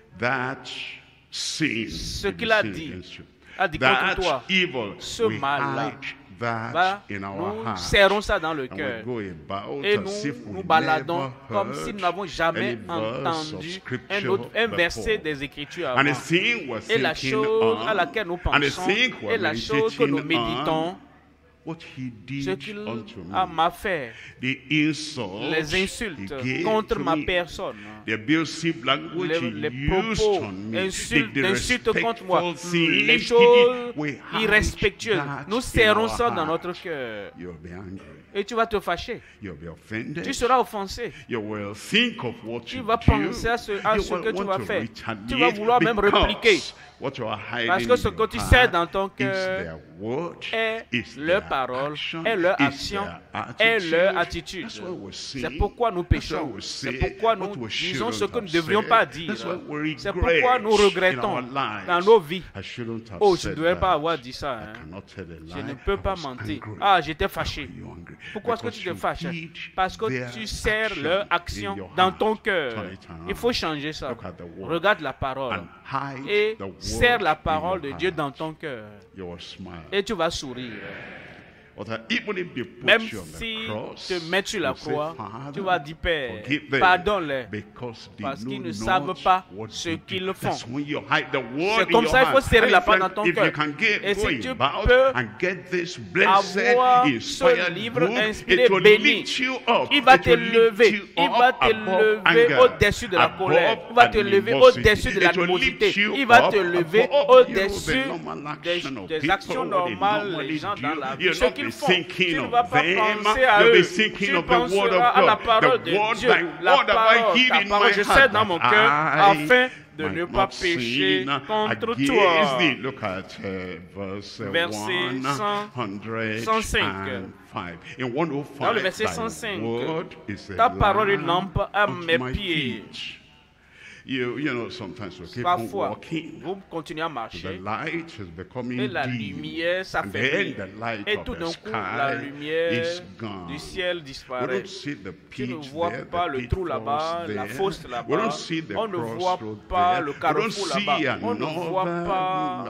ce qu'il a dit contre toi, ce mal-là, nous serrons ça dans le cœur et nous baladons comme si nous n'avons jamais entendu un verset des Écritures avant. Et la chose à laquelle nous pensons et la chose que nous méditons, ce qu'il m'a fait, les insultes contre ma personne, les propos d'insultes contre moi, les choses irrespectueuses, nous serrons ça dans notre cœur. Et tu vas te fâcher. Tu seras offensé. Tu vas penser à ce que tu vas faire. Tu vas vouloir même répliquer. Parce que ce que tu sais dans ton cœur est leur parole, est leur action, est leur attitude. C'est pourquoi nous péchons. C'est pourquoi nous disons ce que nous ne devrions pas dire. C'est pourquoi nous regrettons dans nos vies. Oh, je ne devrais pas avoir dit ça. Hein. Je ne peux pas mentir. Ah, j'étais fâché. Pourquoi est-ce que tu te fâches? Parce que tu sers leur action dans ton cœur. Il faut changer ça. Regarde la parole et serre la parole de Dieu dans ton cœur. Et tu vas sourire. Même si te mets sur la croix, tu vas dire, Père, pardonne-les, parce qu'ils ne savent pas ce qu'ils font. C'est comme ça, il faut serrer la parole dans ton cœur. Et si tu peux avoir ce livre inspiré, béni, il va te lever, au-dessus de la colère, il va te lever au-dessus de l'animosité, il va te lever au-dessus des actions normales, les gens dans la vie. Tu ne vas pas penser à eux, tu penseras à la parole de Dieu, la parole, je sais dans mon cœur, afin de ne pas pécher contre toi. Verset 105. Dans le verset 105, ta parole est une lampe à mes pieds. Parfois, vous continuez à marcher et la lumière s'affaiblit. Et tout d'un coup, la lumière du ciel disparaît. Tu ne vois pas le trou là-bas, la fosse là-bas. On ne voit pas le carrefour là-bas. On ne voit pas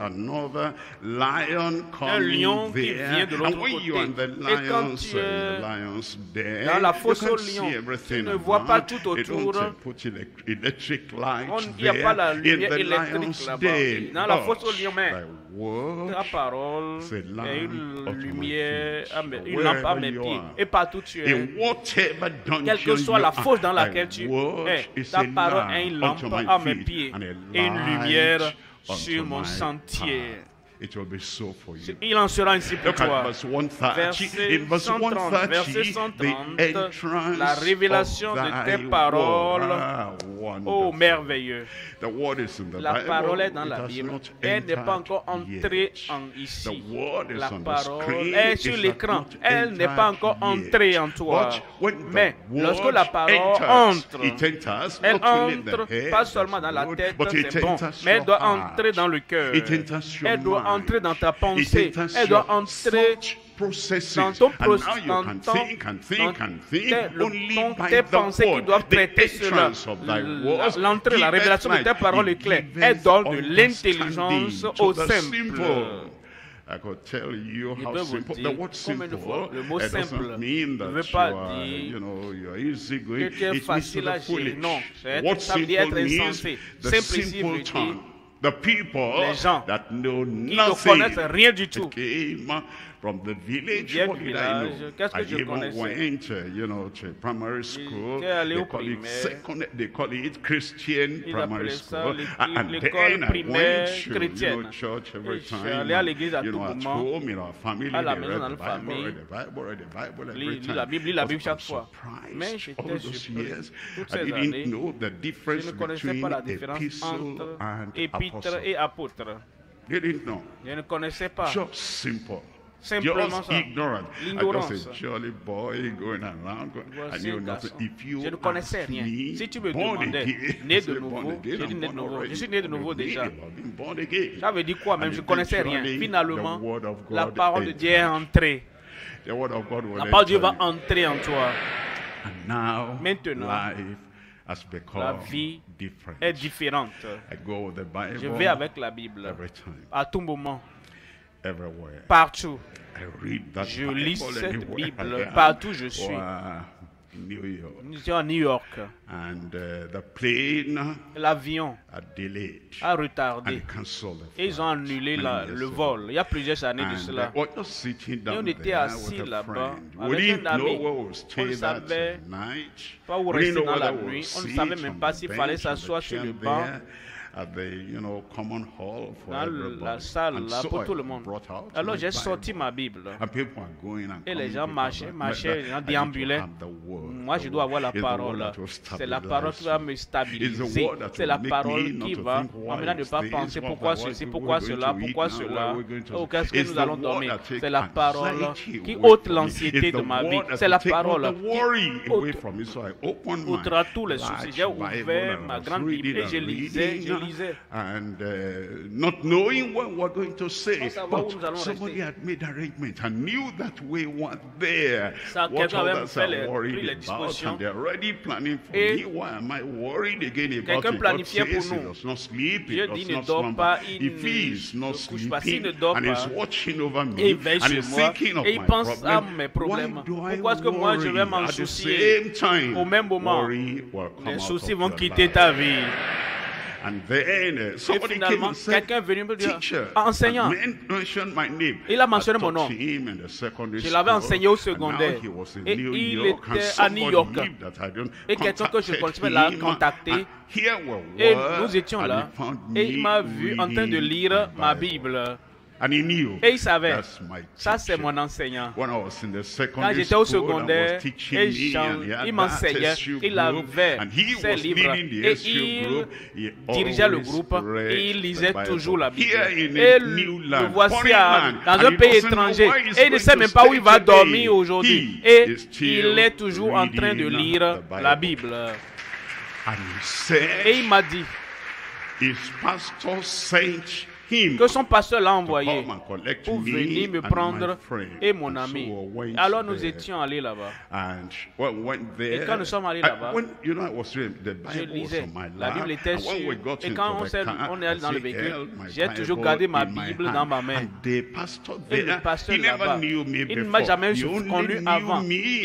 un lion qui vient de l'autre côté. Et quand tu es dans la fosse au lion, tu ne vois pas tout autour. Il n'y a pas la lumière électrique là-bas. Dans la fosse au lion, mais ta parole est une lumière, une lampe à mes pieds. Et partout tu es, quelle que soit la fosse dans laquelle tu es, ta parole est une lampe à mes pieds et une lumière sur mon sentier. Il en sera ainsi pour toi. Verset 130, la révélation de tes paroles, ô merveilleux. La parole est dans la Bible. Elle n'est pas encore entrée ici. La parole est sur l'écran. Elle n'est pas encore entrée en toi. Mais lorsque la parole entre, elle entre pas seulement dans la tête, c'est bon, mais elle doit entrer dans le cœur. Elle doit entrer dans ta pensée. Elle doit entrer dans ton processus, dans tes pensées qui doivent traiter cela. L'entrée, la révélation de tes paroles est claire. Elle donne de l'intelligence au simple. I could tell you Je how peux vous simple dire the word combien de fois simple. le mot It simple doesn't mean ne that veut pas you are, dire you're easy going. que tu es It means facile to à the gérer. foolish. Non, What ça veut dire simple être means, insensé. the Simple ici simple veut dire tongue. The people les gens that know qui ne nothing. connaissent rien du tout. It came from the village. Viennent What du did I village. know? Qu'est-ce que I je even connaissais? went, to primary school. J'étais allé They au call it primaire. they call it Christian Ils primary appelaient ça school. And l'école then I primaire went to chrétienne. church every Et je suis time. allé à l'église à You tout know, at moment. home, in our family, À la they maison, read dans the la Bible, famille. read the Bible every Lis time. la Bible I chaque was fois. surprised Mais all j'étais those surpris. years. Toutes I ces didn't années, know the difference je ne connaissais between pas la différence epistle entre and épître apostle. et apôtre. Didn't know. Je ne connaissais pas. Just simple. Simplement Just ça. ignorant. L'ignorance. I just a jolly boy going around. I Voici knew un nothing. garçon. If you Je ne connaissais ask rien. me, Si tu me born demandais, again, né I de say, nouveau, born again, j'ai dit I'm né de born nouveau. already. Je suis né de nouveau What do you déjà. mean about being born again? Ça veut dire quoi même? And Je ne connaissais rien. eventually, Finalement, the word of la God parole de Dieu est entered. entrée. The word of God will La parole de Dieu enter va you. entrer en toi. And now, Maintenant, life has La become vie different. est différente. I go with the Bible Je vais avec la Bible every time, à tout moment, everywhere. partout. I read that Je Bible lis cette anywhere I Bible am. partout où je suis. Wow, New York. Nous étions à New York. And the plane L'avion are delayed a and retardé. cancelled the Et ils ont flight annulé many le years vol. ago. Il y a plusieurs années de And cela. we're just sitting Et down on était there assis with a là-bas friend. We avec didn't un know ami. where we'll On ne stay that savait night. pas où We didn't rester know dans la whether we'll nuit. On ne sit savait même on pas the s'il fallait bench, on the s'asseoir sur le chair banc. there. dans la salle là pour tout le monde. Alors j'ai sorti ma Bible. Et les gens marchaient, les gens déambulaient. Moi je dois avoir la parole. C'est la parole qui va me stabiliser. C'est la parole qui va m'amener à ne pas penser pourquoi ceci, pourquoi cela, pourquoi cela. Oh, qu'est-ce que nous allons dormir? C'est la parole qui ôte l'anxiété de ma vie. C'est la parole qui ôtera tous les soucis. J'ai ouvert ma grande Bible et je lisais. And not knowing what we're going to say, but somebody had made arrangements and knew that we weren't there. What others are worried about, and they're already planning for me. Why am I worried again about it? God says he does not sleep, he does not slumber. If he is not sleeping and is watching over me and is thinking of my problem, why do I worry? At the same time, worry will come out of your life. And then somebody came and said, teacher, enseignant, il a mentionné mon nom. Je l'avais enseigné au secondaire. Et il était à New York. Et quelqu'un que je connaissais l'a contacté. Et nous étions là. Et il m'a vu en train de lire ma Bible. Et il savait, ça c'est mon enseignant. Quand j'étais au secondaire, il m'enseignait, il avait ses livres et il dirigeait le groupe et il lisait toujours la Bible. Et le voici dans un pays étranger et il ne sait même pas où il va dormir aujourd'hui. Et il est toujours en train de lire la Bible. Et il m'a dit que son pasteur l'a envoyé pour venir me prendre et mon ami. Alors nous étions allés là-bas. Et quand nous sommes allés là-bas, je lisais. La Bible était sûre. Et quand on est allé dans le véhicule, j'ai toujours gardé ma Bible dans ma main. Et le pasteur là-bas, il ne m'a jamais connu avant.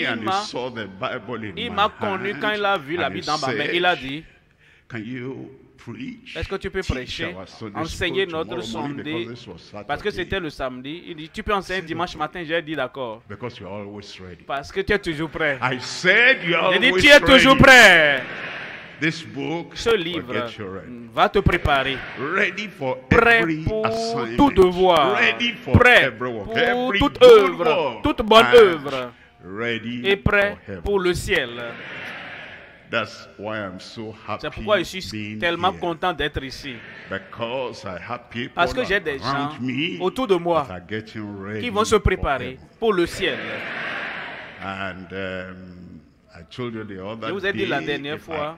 Il m'a connu quand il a vu la Bible dans ma main. Il a dit, est-ce que tu peux prêcher, enseigner notre samedi? Parce que c'était le samedi. Il dit, tu peux enseigner dimanche matin. J'ai dit d'accord. Parce que tu es toujours prêt. J'ai dit, tu es toujours prêt. Ce livre va te préparer. Prêt pour tout devoir. Prêt pour toute œuvre, toute bonne œuvre. Et prêt pour le ciel. C'est pourquoi je suis tellement content d'être ici. Parce que j'ai des gens autour de moi qui vont se préparer pour le ciel. Je vous ai dit la dernière fois,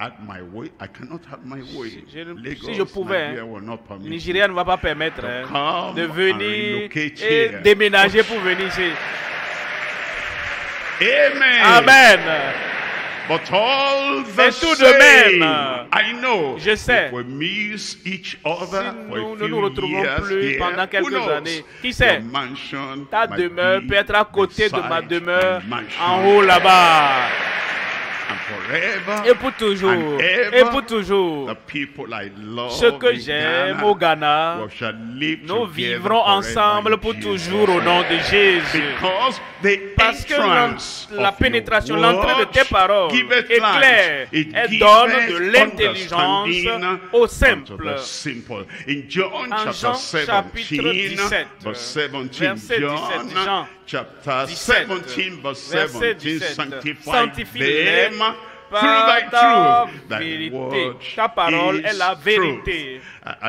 si je pouvais, Nigeria ne va pas permettre de venir et déménager pour venir ici. Amen. But all the same, je sais, si nous ne nous retrouvons plus pendant quelques années, qui sait, ta demeure peut être à côté de ma demeure en haut là-bas. Et pour toujours, ce que j'aime au Ghana, nous vivrons ensemble pour toujours au nom de Jésus. Parce que la pénétration, l'entrée de tes paroles est claire. Elle donne de l'intelligence aux simples. En Jean chapitre 17, verset 17, Jean chapter 17, verset 17, sanctifie-les par ta vérité. Ta parole est la vérité.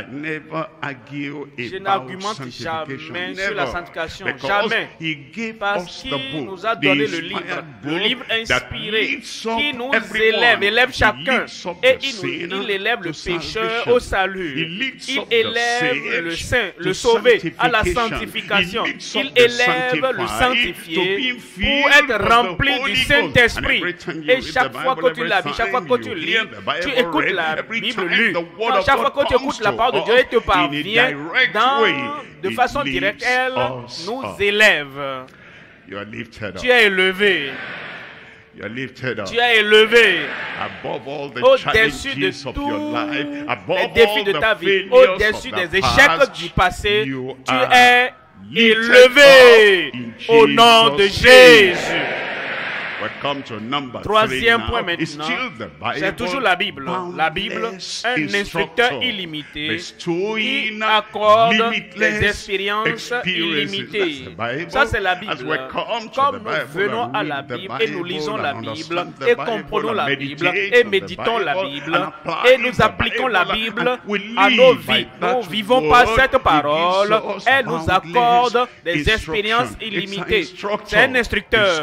Je n'argumente jamais sur la sanctification, jamais, parce qu'il nous a donné le livre inspiré, qui nous élève chacun, et il élève le pécheur au salut, il élève le saint, le sauvé à la sanctification, il élève le sanctifié pour être rempli du Saint-Esprit. Et chaque fois que tu la vis, chaque fois que tu lis, tu écoutes la Bible lue. Chaque fois que tu écoutes la parole de Dieu, elle te parvient de façon directe, elle nous élève. Tu es élevé. Tu es élevé au-dessus de tous les défis de ta vie, au-dessus des échecs du passé. Tu es élevé au nom de Jésus. Troisième point maintenant, c'est toujours la Bible. La Bible, un instructeur illimité qui accorde des expériences illimitées. Ça, c'est la Bible. Comme nous venons à la Bible et nous lisons la Bible et comprenons la Bible et méditons la Bible et nous appliquons la Bible à nos vies. Nous vivons par cette parole. Elle nous accorde des expériences illimitées. C'est un instructeur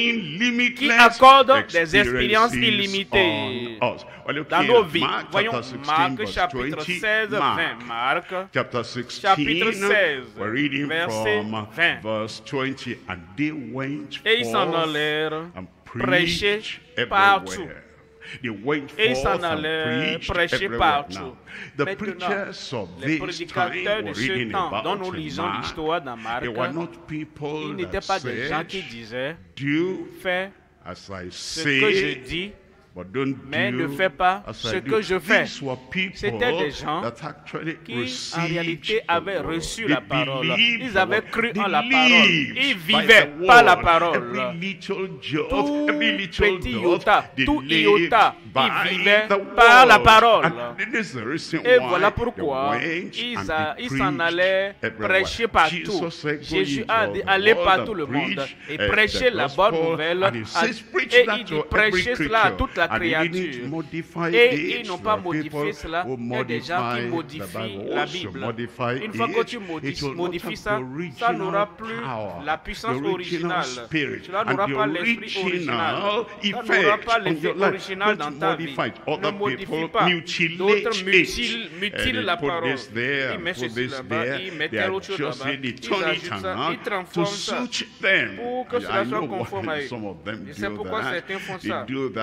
qui accorde des expériences illimitées dans nos vies. Voyons Marc chapitre 16, 20. Marc chapitre 16, verset 20. Et ils s'en allèrent prêcher partout. Et ils s'en allaient prêcher partout. Maintenant, les prédicateurs de ce temps dont nous lisons l'histoire dans Marc, ils n'étaient pas des gens qui disaient « Fais ce que je dis ». Mais ne fais pas ce que je fais. C'était des gens qui, en réalité, avaient reçu la parole. Ils avaient cru en la parole. Ils vivaient par la parole. Tout petit iota, tout iota, ils vivaient par la parole. Et voilà pourquoi ils s'en allaient prêcher partout. Jésus allait par tout le monde et prêchait la bonne nouvelle. Et il dit prêcher cela à toute la créature. Et ils n'ont pas modifié cela. Il y a des gens qui modifient la Bible. Une fois que tu modifies ça, ça n'aura plus la puissance originale. Cela n'aura pas l'esprit original. Ça n'aura pas l'effet original dans ta vie. Ne modifie pas. D'autres mutilent la parole. Ils mettent ceci là-bas, ils mettent telle autre chose là-bas. Ils ajoutent ça, ils transforment ça pour que cela soit conforme à eux. Et c'est pourquoi certains font ça.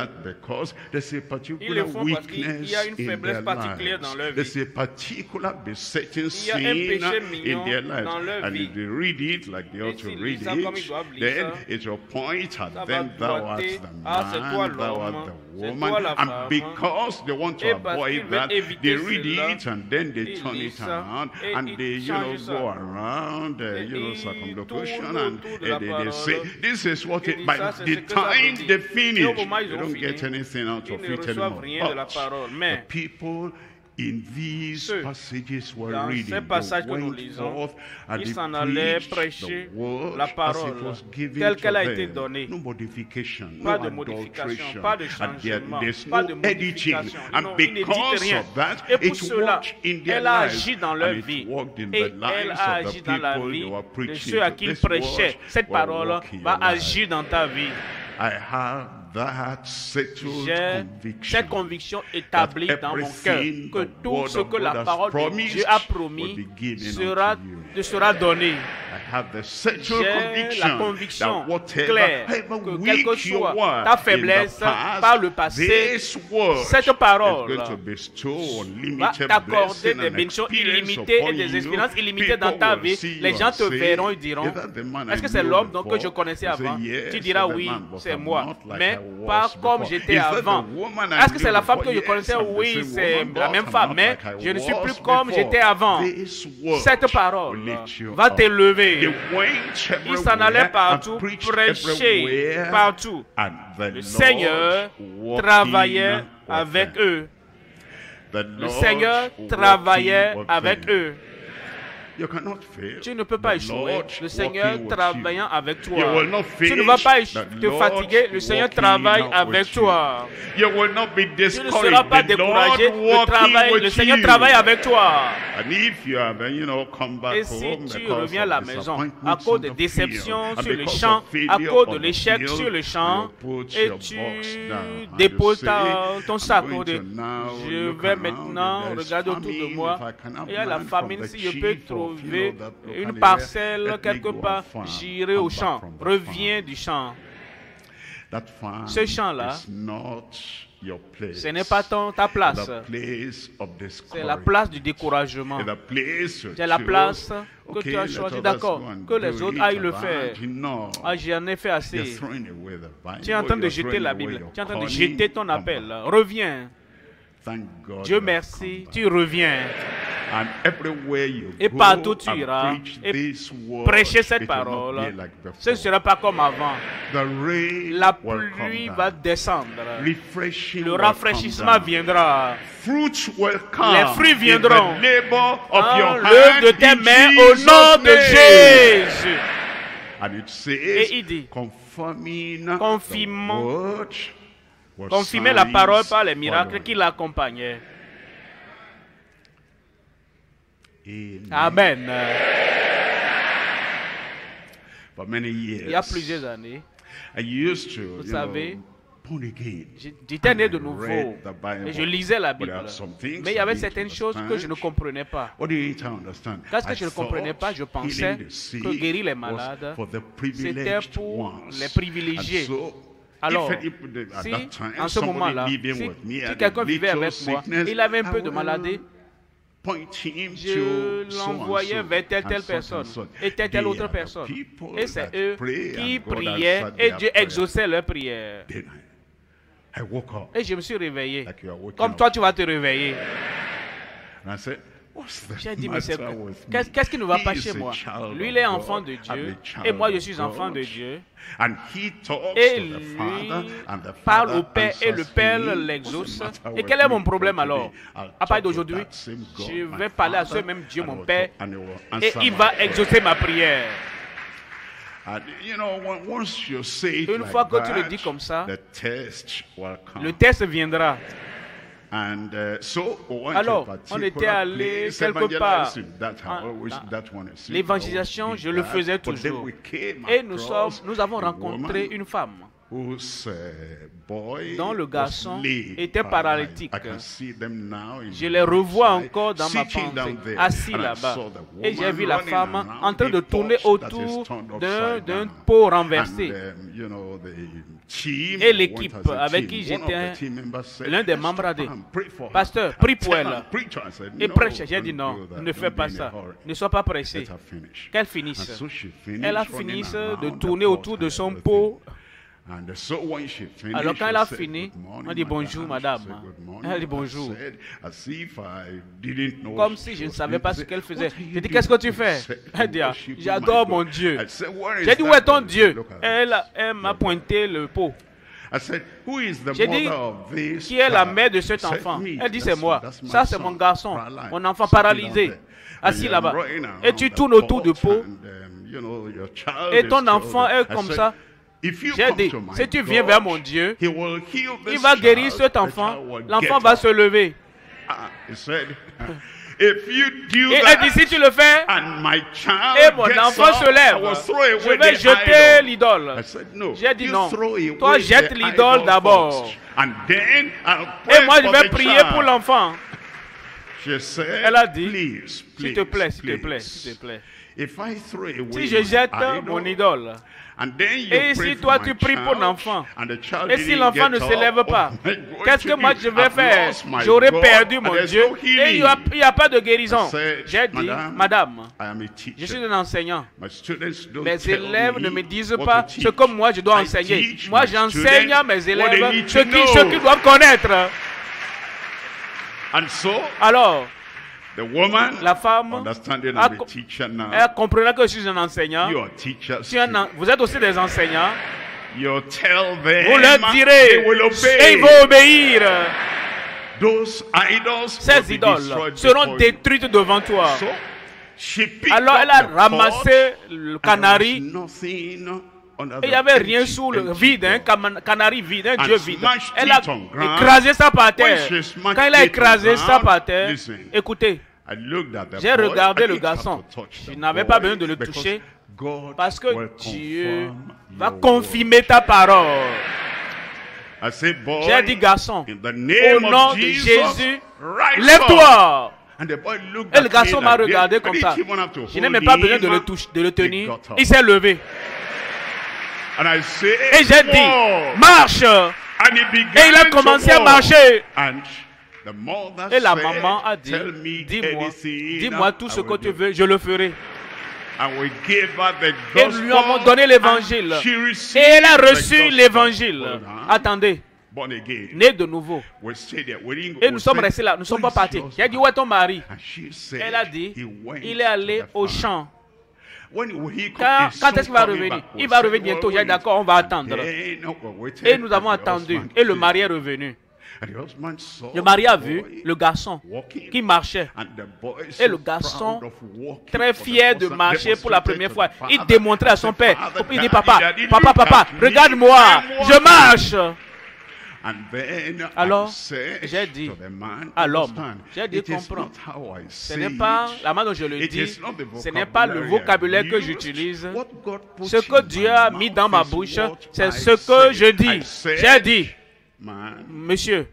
Ils le font parce qu'il y a une faiblesse particulière dans leur vie. Il y a un péché mignon dans leur vie. Et s'ils lisent ça comme ils doivent lire ça, ça va pointer, ah c'est toi l'homme, c'est toi la femme. Et parce qu'ils veulent éviter cela, ils lisent ça et ils changent ça. Et ils tournent autour de la parole. This is what it, by the time they finish, they don't get anything out of it anymore. But people in these passages we're reading, ces passages que nous lisons, ils s'en allaient prêcher la parole telle qu'elle a été donnée. Pas de modification, pas de changement, pas de modification. Ils ne disent rien. Et pour cela, elle a agi dans leur vie. Et elle a agi dans la vie de ceux à qui il prêchait. Cette parole va agir dans ta vie. J'ai cette conviction établie dans mon cœur que tout ce que la parole de Dieu a promis sera donné. J'ai la conviction claire que quelle que soit ta faiblesse par le passé, cette parole va t'accorder des bénédictions illimitées et des expériences illimitées dans ta vie. Les gens te verront et diront, est-ce que c'est l'homme que je connaissais avant? Tu diras oui, c'est moi, mais pas comme j'étais avant. Est-ce que c'est la femme que je connaissais? Oui, c'est la même femme, mais je ne suis plus comme j'étais avant. Cette parole va t'élever. Ils s'en allaient partout, prêcher partout. Le Seigneur travaillait avec eux. Le Seigneur travaillait avec eux. Tu ne peux pas échouer. Le Seigneur travaillant avec toi. Tu ne vas pas te fatiguer. Le Seigneur travaille avec toi. Tu ne seras pas découragé. Le Seigneur travaille avec toi. Et si tu reviens à la maison à cause des déceptions sur le champ, à cause de l'échec sur le champ, et tu déposes ton sac, je vais maintenant regarder autour de moi. Il y a la famine. Si je peux trouver une parcelle quelque part, j'irai au champ. Reviens du champ. Ce champ-là, ce n'est pas ta place. C'est la place du découragement. C'est la place que tu as choisie. D'accord, que les autres aillent le faire. Ah, j'en ai fait assez. Tu es en train de jeter la Bible. Tu es en train de jeter ton appel. Reviens. Dieu merci, tu reviens. Et partout tu iras et prêcher cette parole. Ce ne sera pas comme avant. La pluie va descendre. Le rafraîchissement viendra. Les fruits viendront dans l'œuvre de tes mains au nom de Jésus. Et il dit, confirmer la parole par les miracles qui l'accompagnaient. Amen. Il y a plusieurs années, vous savez, j'étais né de nouveau et je lisais la Bible. Mais il y avait certaines choses que je ne comprenais pas. Qu'est-ce que je ne comprenais pas? Je pensais que guérir les malades, c'était pour les privilégiés. Alors, si en ce moment-là, si quelqu'un vivait avec moi, il avait un peu de maladie, je l'envoyais vers telle personne et telle autre personne. Et c'est eux qui priaient et Dieu exauçait leurs prières. Et je me suis réveillé, comme toi tu vas te réveiller. J'ai dit, mais qu'est-ce qui ne va pas chez moi? Lui, il est enfant de Dieu et moi, je suis enfant de Dieu. Et lui parle au Père et le Père l'exauce. Et quel est mon problème alors? À partir d'aujourd'hui, je vais parler à ce même Dieu, mon Père, et il va exaucer ma prière. Une fois que tu le dis comme ça, le test viendra. Alors, on était allé quelque part. L'évangélisation, je le faisais toujours. Et nous avons rencontré une femme dont le garçon était paralytique. Je les revois encore dans ma pensée, assis là-bas. Et j'ai vu la femme en train de tourner autour d'un pot renversé. Et l'équipe avec qui j'étais, l'un des membres a dit, pasteur, prie pour elle. Et prêche. J'ai dit non, ne fais pas ça. Ne sois pas pressé. Qu'elle finisse. Elle a fini de tourner autour de son pot. Alors quand elle a fini, on dit bonjour madame. Elle dit bonjour. Comme si je ne savais pas ce qu'elle faisait. J'ai dit qu'est-ce que tu fais? Elle dit j'adore mon Dieu. J'ai dit où est ton Dieu? Elle m'a pointé le pot. J'ai dit qui est la mère de cet enfant? Elle dit c'est moi. Ça c'est mon garçon, mon enfant paralysé, assis là-bas. Et tu tournes autour du pot. Et ton enfant est comme ça. J'ai dit, si tu viens vers mon Dieu, il va guérir cet enfant, l'enfant va se lever. Et elle dit, si tu le fais, et mon enfant se lève, je vais jeter l'idole. J'ai dit non, toi jette l'idole d'abord. Et moi je vais prier pour l'enfant. Elle a dit, s'il te plaît, s'il te plaît, s'il te plaît. Si je jette mon idole, et si toi tu pries pour l'enfant, et si l'enfant ne se lève pas, qu'est-ce que moi je vais faire? J'aurais perdu mon Dieu et il n'y a pas de guérison. J'ai dit, madame, je suis un enseignant. Mes élèves ne me disent pas ce que moi je dois enseigner. Moi j'enseigne à mes élèves ce qu'ils doivent connaître. Alors, la femme, elle comprendra que je suis un enseignant. Vous êtes aussi des enseignants. Vous leur direz et ils vont obéir. Ces idoles seront détruites devant toi. Alors elle a ramassé le canari. Et il n'y avait rien sous le vide, un canari vide, un Dieu vide. Elle a écrasé ça par terre. Quand elle a écrasé ça par terre, écoutez, j'ai regardé le garçon. Je n'avais pas besoin de le toucher parce que Dieu va confirmer ta parole. J'ai dit, garçon, au nom de Jésus, lève-toi. Et le garçon m'a regardé comme ça. Je n'ai même pas besoin de le toucher, de le tenir. Il s'est levé. Et j'ai dit, marche. Et il a commencé à marcher. Et la maman a dit, dis-moi tout ce que tu veux, je le ferai. Et nous lui avons donné l'évangile. Et elle a reçu l'évangile. Attendez. né de nouveau. Et nous sommes restés là, nous ne sommes pas partis. J'ai dit, où est ton mari? Elle a dit, il est allé au champ. Quand est-ce qu'il va revenir? Il va revenir bientôt. J'ai dit, d'accord, on va attendre. Et nous avons attendu. Et le mari est revenu. Le mari a vu le garçon qui marchait. Et le garçon, très fier de marcher pour la première fois, il démontrait à son père. Il dit, papa, regarde-moi, je marche. Alors, j'ai dit à l'homme, j'ai dit, comprends, ce n'est pas la manière dont je le dis, ce n'est pas le vocabulaire que j'utilise. Ce que Dieu a mis dans ma bouche, c'est ce que je dis. J'ai dit, monsieur,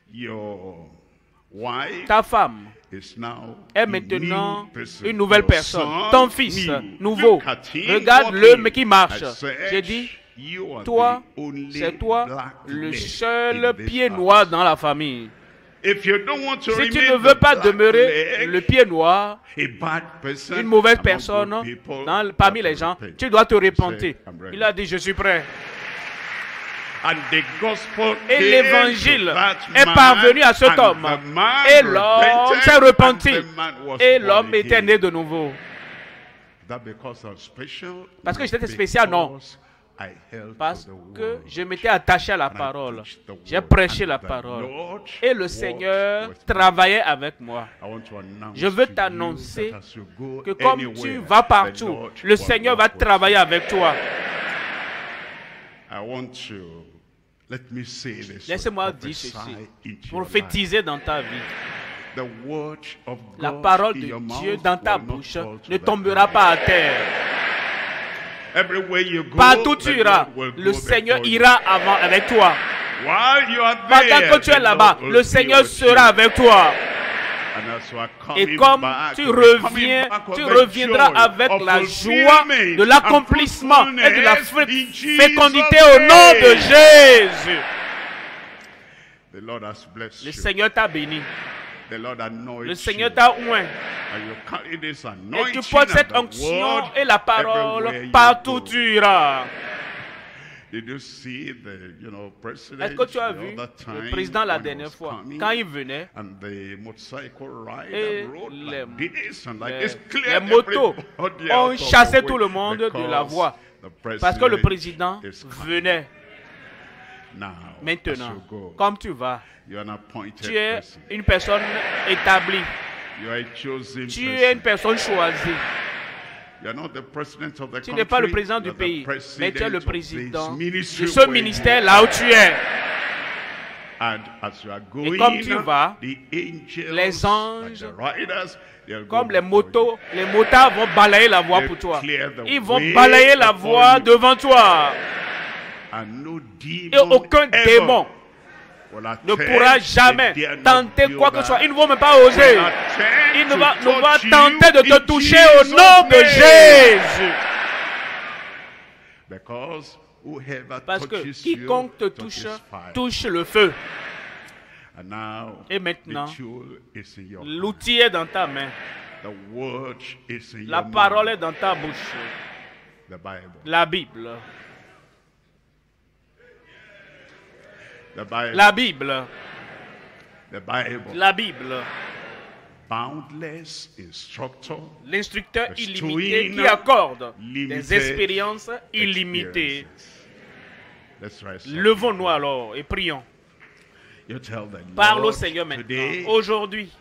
ta femme est maintenant une nouvelle personne. Ton fils, nouveau. Regarde-le, mais qui marche. J'ai dit, toi, c'est toi le seul pied noir dans la famille. Si tu ne veux pas demeurer le pied noir, une mauvaise personne parmi les gens, tu dois te repentir. Il a dit, je suis prêt. Et l'évangile est parvenu à cet homme. Et l'homme s'est repenti. Et l'homme était né de nouveau. Parce que j'étais spécial, non. Parce que je m'étais attaché à la parole. J'ai prêché la parole. Et le Seigneur travaillait avec moi. Je veux t'annoncer que comme tu vas partout, le Seigneur va travailler avec toi. Laissez-moi dire ceci, prophétiser dans ta vie. La parole de Dieu dans ta bouche ne tombera pas à terre. Partout tu iras, le Seigneur ira avant avec toi. Pendant que tu es là-bas, le Seigneur sera avec toi. Et comme tu reviendras avec la joie de l'accomplissement et de la fécondité au nom de Jésus. Le Seigneur t'a béni. Le Seigneur t'a oint. Et tu portes cette onction et la parole partout où tu iras. Est-ce que tu as vu le président la dernière fois, quand il venait, et les motos ont chassé tout le monde de la voie, parce que le président venait. Maintenant, comme tu vas, tu es une personne établie, tu es une personne choisie. Tu n'es pas le président du pays, mais tu es le président de ce ministère là où tu es. Et comme tu vas, les anges, comme les motards vont balayer la voie pour toi. Ils vont balayer la voie devant toi. Et aucun démon ne pourra jamais tenter quoi que ce soit. Ils ne vont même pas oser. Ils ne vont tenter de te toucher au nom de Jésus. Parce que quiconque te touche, touche le feu. Et maintenant, l'outil est dans ta main. La parole est dans ta bouche. La Bible. La Bible. La Bible. L'instructeur illimité qui accorde des expériences illimitées. Levons-nous alors et prions. Parle au Seigneur maintenant. Aujourd'hui,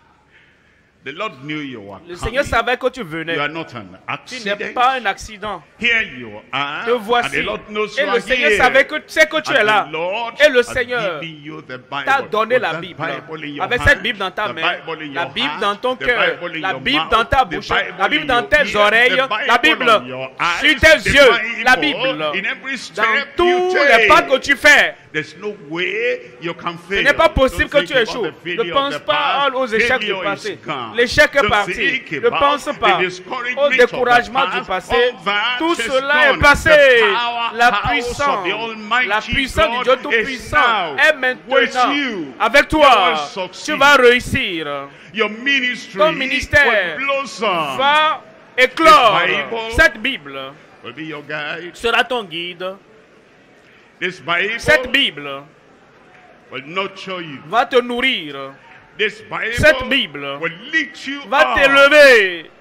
le Seigneur savait que tu venais. Tu n'es pas un accident. Te voici. Et le Seigneur savait que c'est que tu es là. Et le Seigneur t'a donné la Bible. Avec cette Bible dans ta main, la Bible dans ton cœur, la Bible dans ta bouche, la Bible dans tes oreilles, la Bible sur tes yeux, la Bible dans tous les pas que tu fais. Ce n'est pas possible que tu échoues. Ne pense pas aux échecs du passé. L'échec est parti. Ne pense pas au découragement du passé. Tout cela est passé. La puissance du Dieu Tout-Puissant est maintenant avec toi. Tu vas réussir. Ton ministère va éclore. Cette Bible sera ton guide. Cette Bible va te nourrir. Cette Bible va t'élever.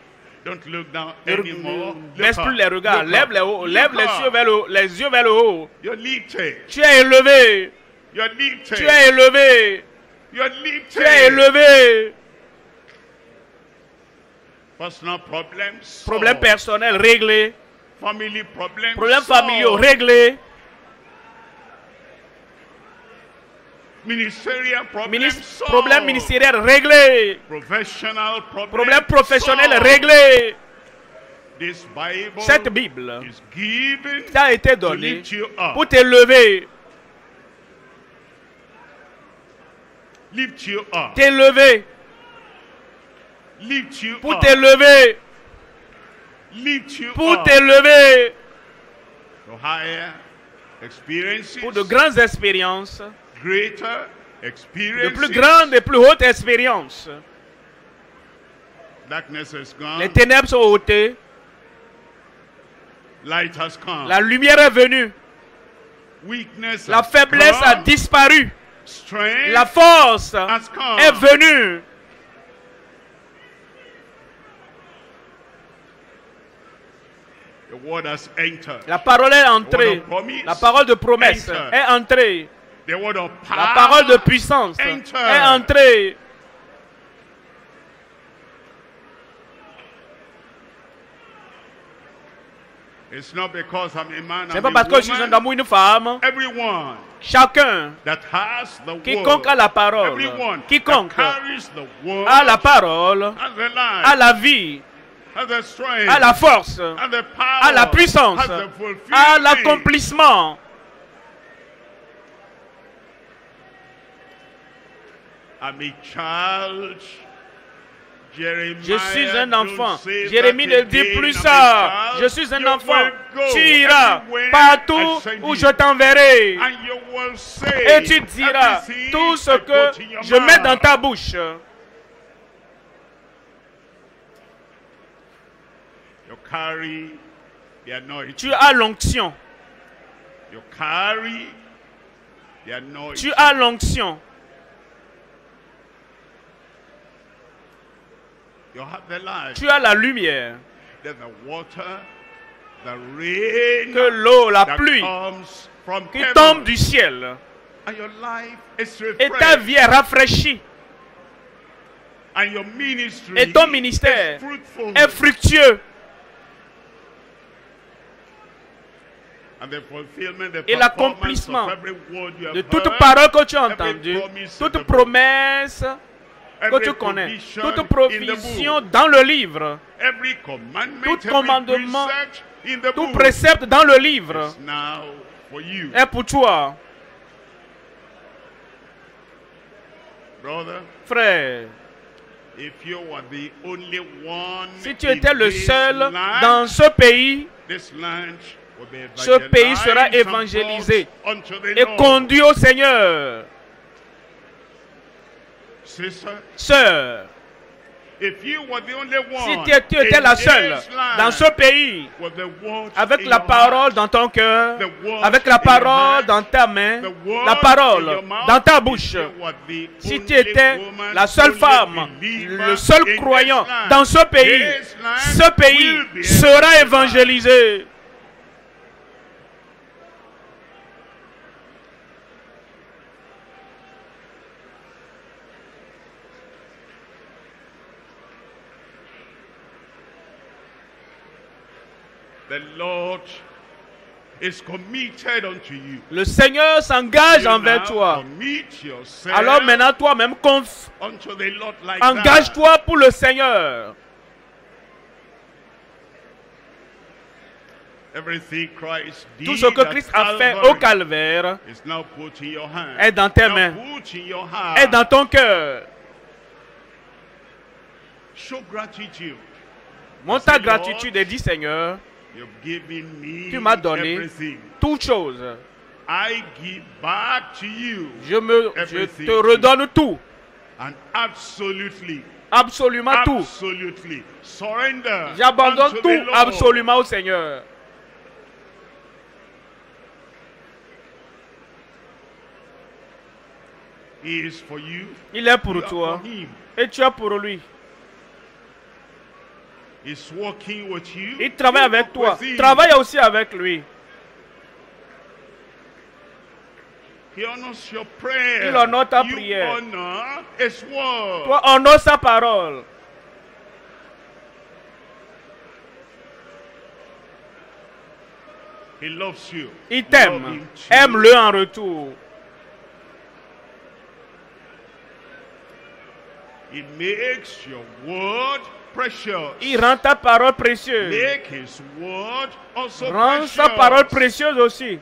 Ne baisse plus les regards, lève les yeux vers le haut. Tu es élevé. Tu es élevé. Tu es élevé. Problèmes personnels réglés. Problèmes familiaux réglés. Problèmes ministériels réglés. Problèmes professionnels réglés. Cette Bible t'a été donnée pour t'élever. T'élever. Pour t'élever. Pour t'élever. Pour de grandes expériences. De plus grandes et plus hautes expériences. Les ténèbres sont ôtées. La lumière est venue. La faiblesse a disparu. La force est venue. La parole est entrée. La parole de promesse est entrée. La parole de puissance est entrée. Ce n'est pas parce que je suis un homme ou une femme. Chacun, quiconque a la parole, quiconque a la parole, a la vie, a la force, a la puissance, a l'accomplissement. Je suis un enfant. Jérémie ne dit plus ça. Je suis un enfant. Tu iras partout où je t'enverrai. Et tu diras tout ce que je mets dans ta bouche. Tu as l'onction. Tu as l'onction. Tu as la lumière. Que l'eau, la pluie qui tombe du ciel. Et ta vie est rafraîchie. Et ton ministère est fructueux. Et l'accomplissement de toute parole que tu as entendue, toute promesse que tu connais, toute provision dans le livre, tout commandement, tout précepte dans le livre est pour toi. Frère, si tu étais le seul dans ce pays, ce pays sera évangélisé et conduit au Seigneur. Sœur, si tu étais la seule dans ce pays, avec la parole dans ton cœur, avec la parole dans ta main, la parole dans ta bouche, si tu étais la seule femme, le seul croyant dans ce pays sera évangélisé. Le Seigneur s'engage envers toi. Alors maintenant, toi-même, engage-toi pour le Seigneur. Tout ce que Christ a fait au calvaire est dans tes mains, est dans ton cœur. Montre ta gratitude et dis, Seigneur, tu m'as donné toutes choses. Je te redonne tout. Absolument tout. J'abandonne tout absolument au Seigneur. Il est pour toi. Et tu es pour lui. Il travaille avec toi. Travaille aussi avec lui. Il honore ta prière. Toi, honore sa parole. Il t'aime. Aime-le en retour. Il rend ta parole précieuse. Rend sa parole précieuse aussi.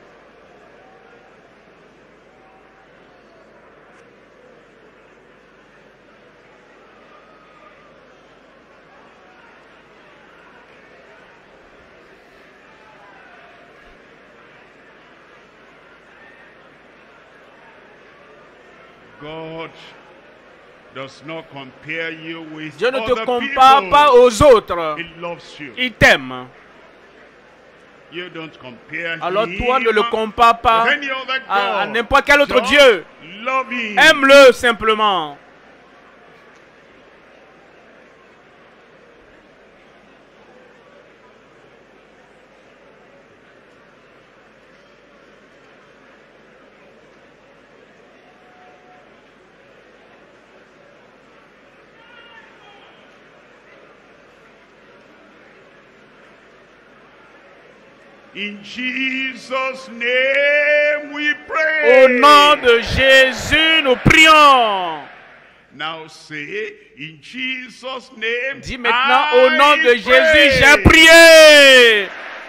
Dieu ne te compare pas aux autres. Il t'aime. Alors toi ne le compares pas à n'importe quel autre Dieu. Aime-le simplement. In Jesus' name we pray. Au nom de Jésus, nous prions. Now say, in Jesus' name, dis maintenant, au nom de Jésus, j'ai prié.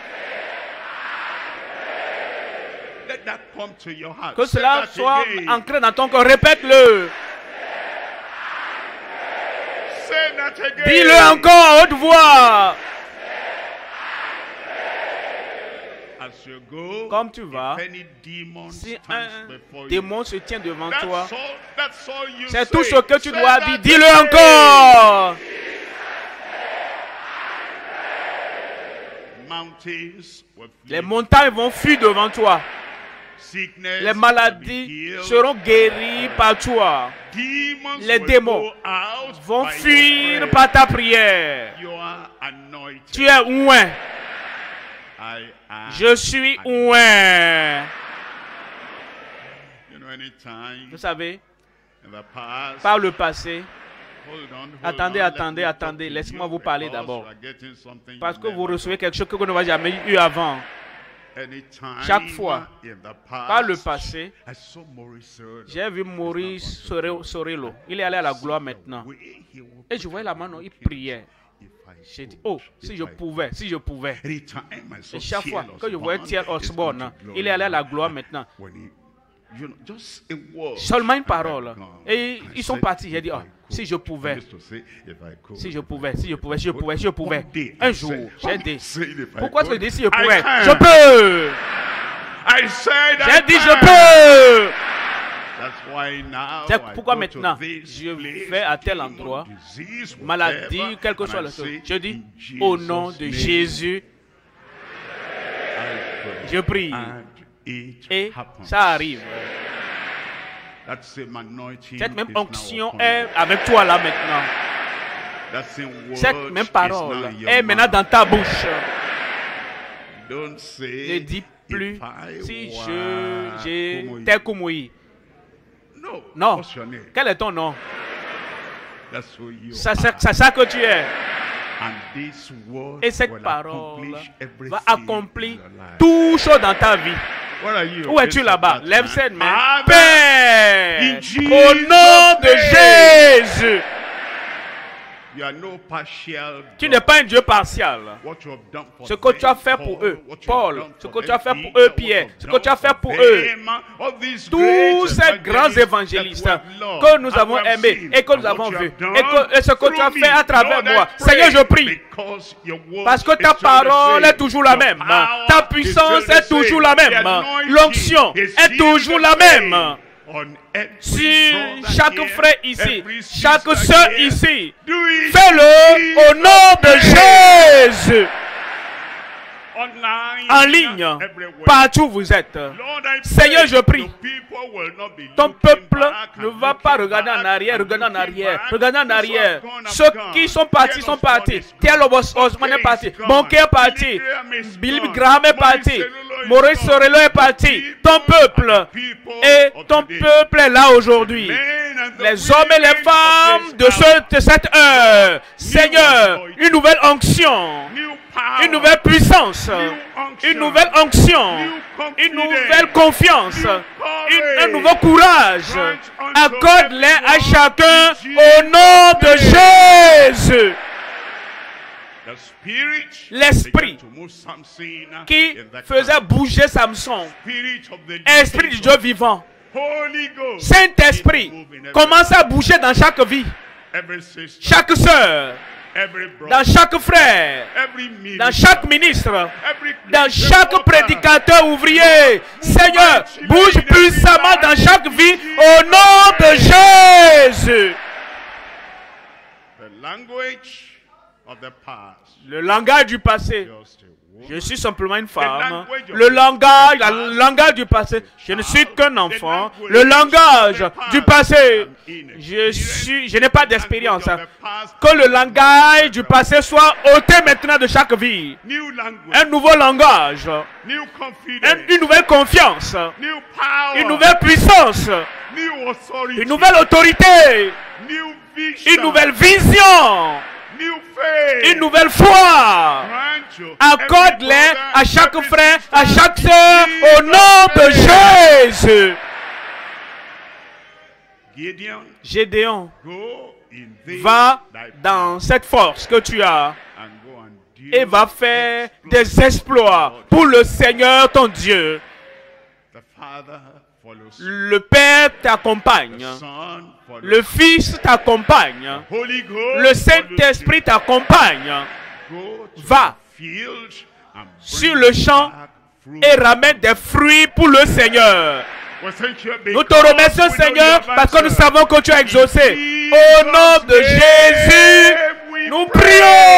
Let that come to your heart. Que cela soit ancré dans ton cœur. Répète-le. Dis-le encore à haute voix. Comme tu vas, si un démon se tient devant toi, c'est tout ce que tu dois dire. Dis-le encore. Les montagnes vont fuir devant toi. Les maladies seront guéries par toi. Les démons vont fuir par ta prière. Tu es oint. Je suis oint. Vous savez, par le passé, attendez, laissez-moi vous parler d'abord. Parce que vous recevez quelque chose que vous n'avez jamais eu avant. Chaque fois, par le passé, j'ai vu Maurice Sorello. Il est allé à la gloire maintenant. Et je voyais la main, il priait. J'ai dit, oh, si je pouvais. Et chaque fois que je voyais Thierry Osborne, il est allé à la gloire maintenant. Seulement une parole. Et ils sont partis. J'ai dit, oh, si je pouvais. Un jour, j'ai dit, pourquoi tu dis si je pouvais? Je peux. J'ai dit, je peux. C'est pourquoi maintenant, je vais à tel endroit, maladie, quel que soit le chose. Je dis, au nom de Jésus, je prie. Et ça arrive. Cette même onction est avec toi là maintenant. Cette même parole est maintenant dans ta bouche. Ne dis plus, si j'ai tel Koumoui. Non. Quel est ton nom? C'est ça que tu es. Et cette parole va accomplir tout chose dans ta vie. Où es-tu là-bas? Lève cette main. Père, au nom de Jésus. Tu n'es pas un Dieu partial. Ce que tu as fait pour eux, Paul, ce que tu as fait pour eux, Pierre, ce que tu as fait pour eux, tous ces grands évangélistes que nous avons aimés et que nous avons vus, et ce que tu as fait à travers moi, Seigneur, je prie, parce que ta parole est toujours la même, ta puissance est toujours la même, l'onction est toujours la même. Sur chaque frère ici, chaque soeur ici, fais-le au nom de Jésus. en ligne, partout où vous êtes. Seigneur, je prie, ton peuple ne va pas regarder en arrière, regarder en arrière, regarder en arrière. Ceux qui sont partis sont partis. Tel Osman est parti, Bonke est parti, Billy Graham est parti, Maurice Sorello est parti. Ton peuple est là aujourd'hui. Les hommes et les femmes de cette heure. Seigneur, une nouvelle onction, une nouvelle puissance, une nouvelle onction, une nouvelle confiance, un nouveau courage. Accorde-les à chacun au nom de Jésus. L'esprit qui faisait bouger Samson, esprit du Dieu vivant, Saint-Esprit, commence à bouger dans chaque vie, chaque sœur, dans chaque frère, dans chaque ministre, dans chaque prédicateur ouvrier. Seigneur, bouge puissamment dans chaque vie au nom de Jésus. Le langage du passé. Je suis simplement une femme. Le langage du passé. Je ne suis qu'un enfant. Le langage du passé. Je n'ai pas d'expérience. Que le langage du passé soit ôté maintenant de chaque vie. Un nouveau langage. Une nouvelle confiance. Une nouvelle puissance. Une nouvelle autorité. Une nouvelle vision. Une nouvelle foi. Accorde-les à chaque frère, à chaque sœur au nom de Jésus. Gédéon, va dans cette force que tu as et va faire des exploits pour le Seigneur ton Dieu. Le Père t'accompagne. Le Fils t'accompagne. Le Saint-Esprit t'accompagne. Va sur le champ et ramène des fruits pour le Seigneur. Nous te remercions, Seigneur, parce que nous savons que tu as exaucé. Au nom de Jésus, nous prions.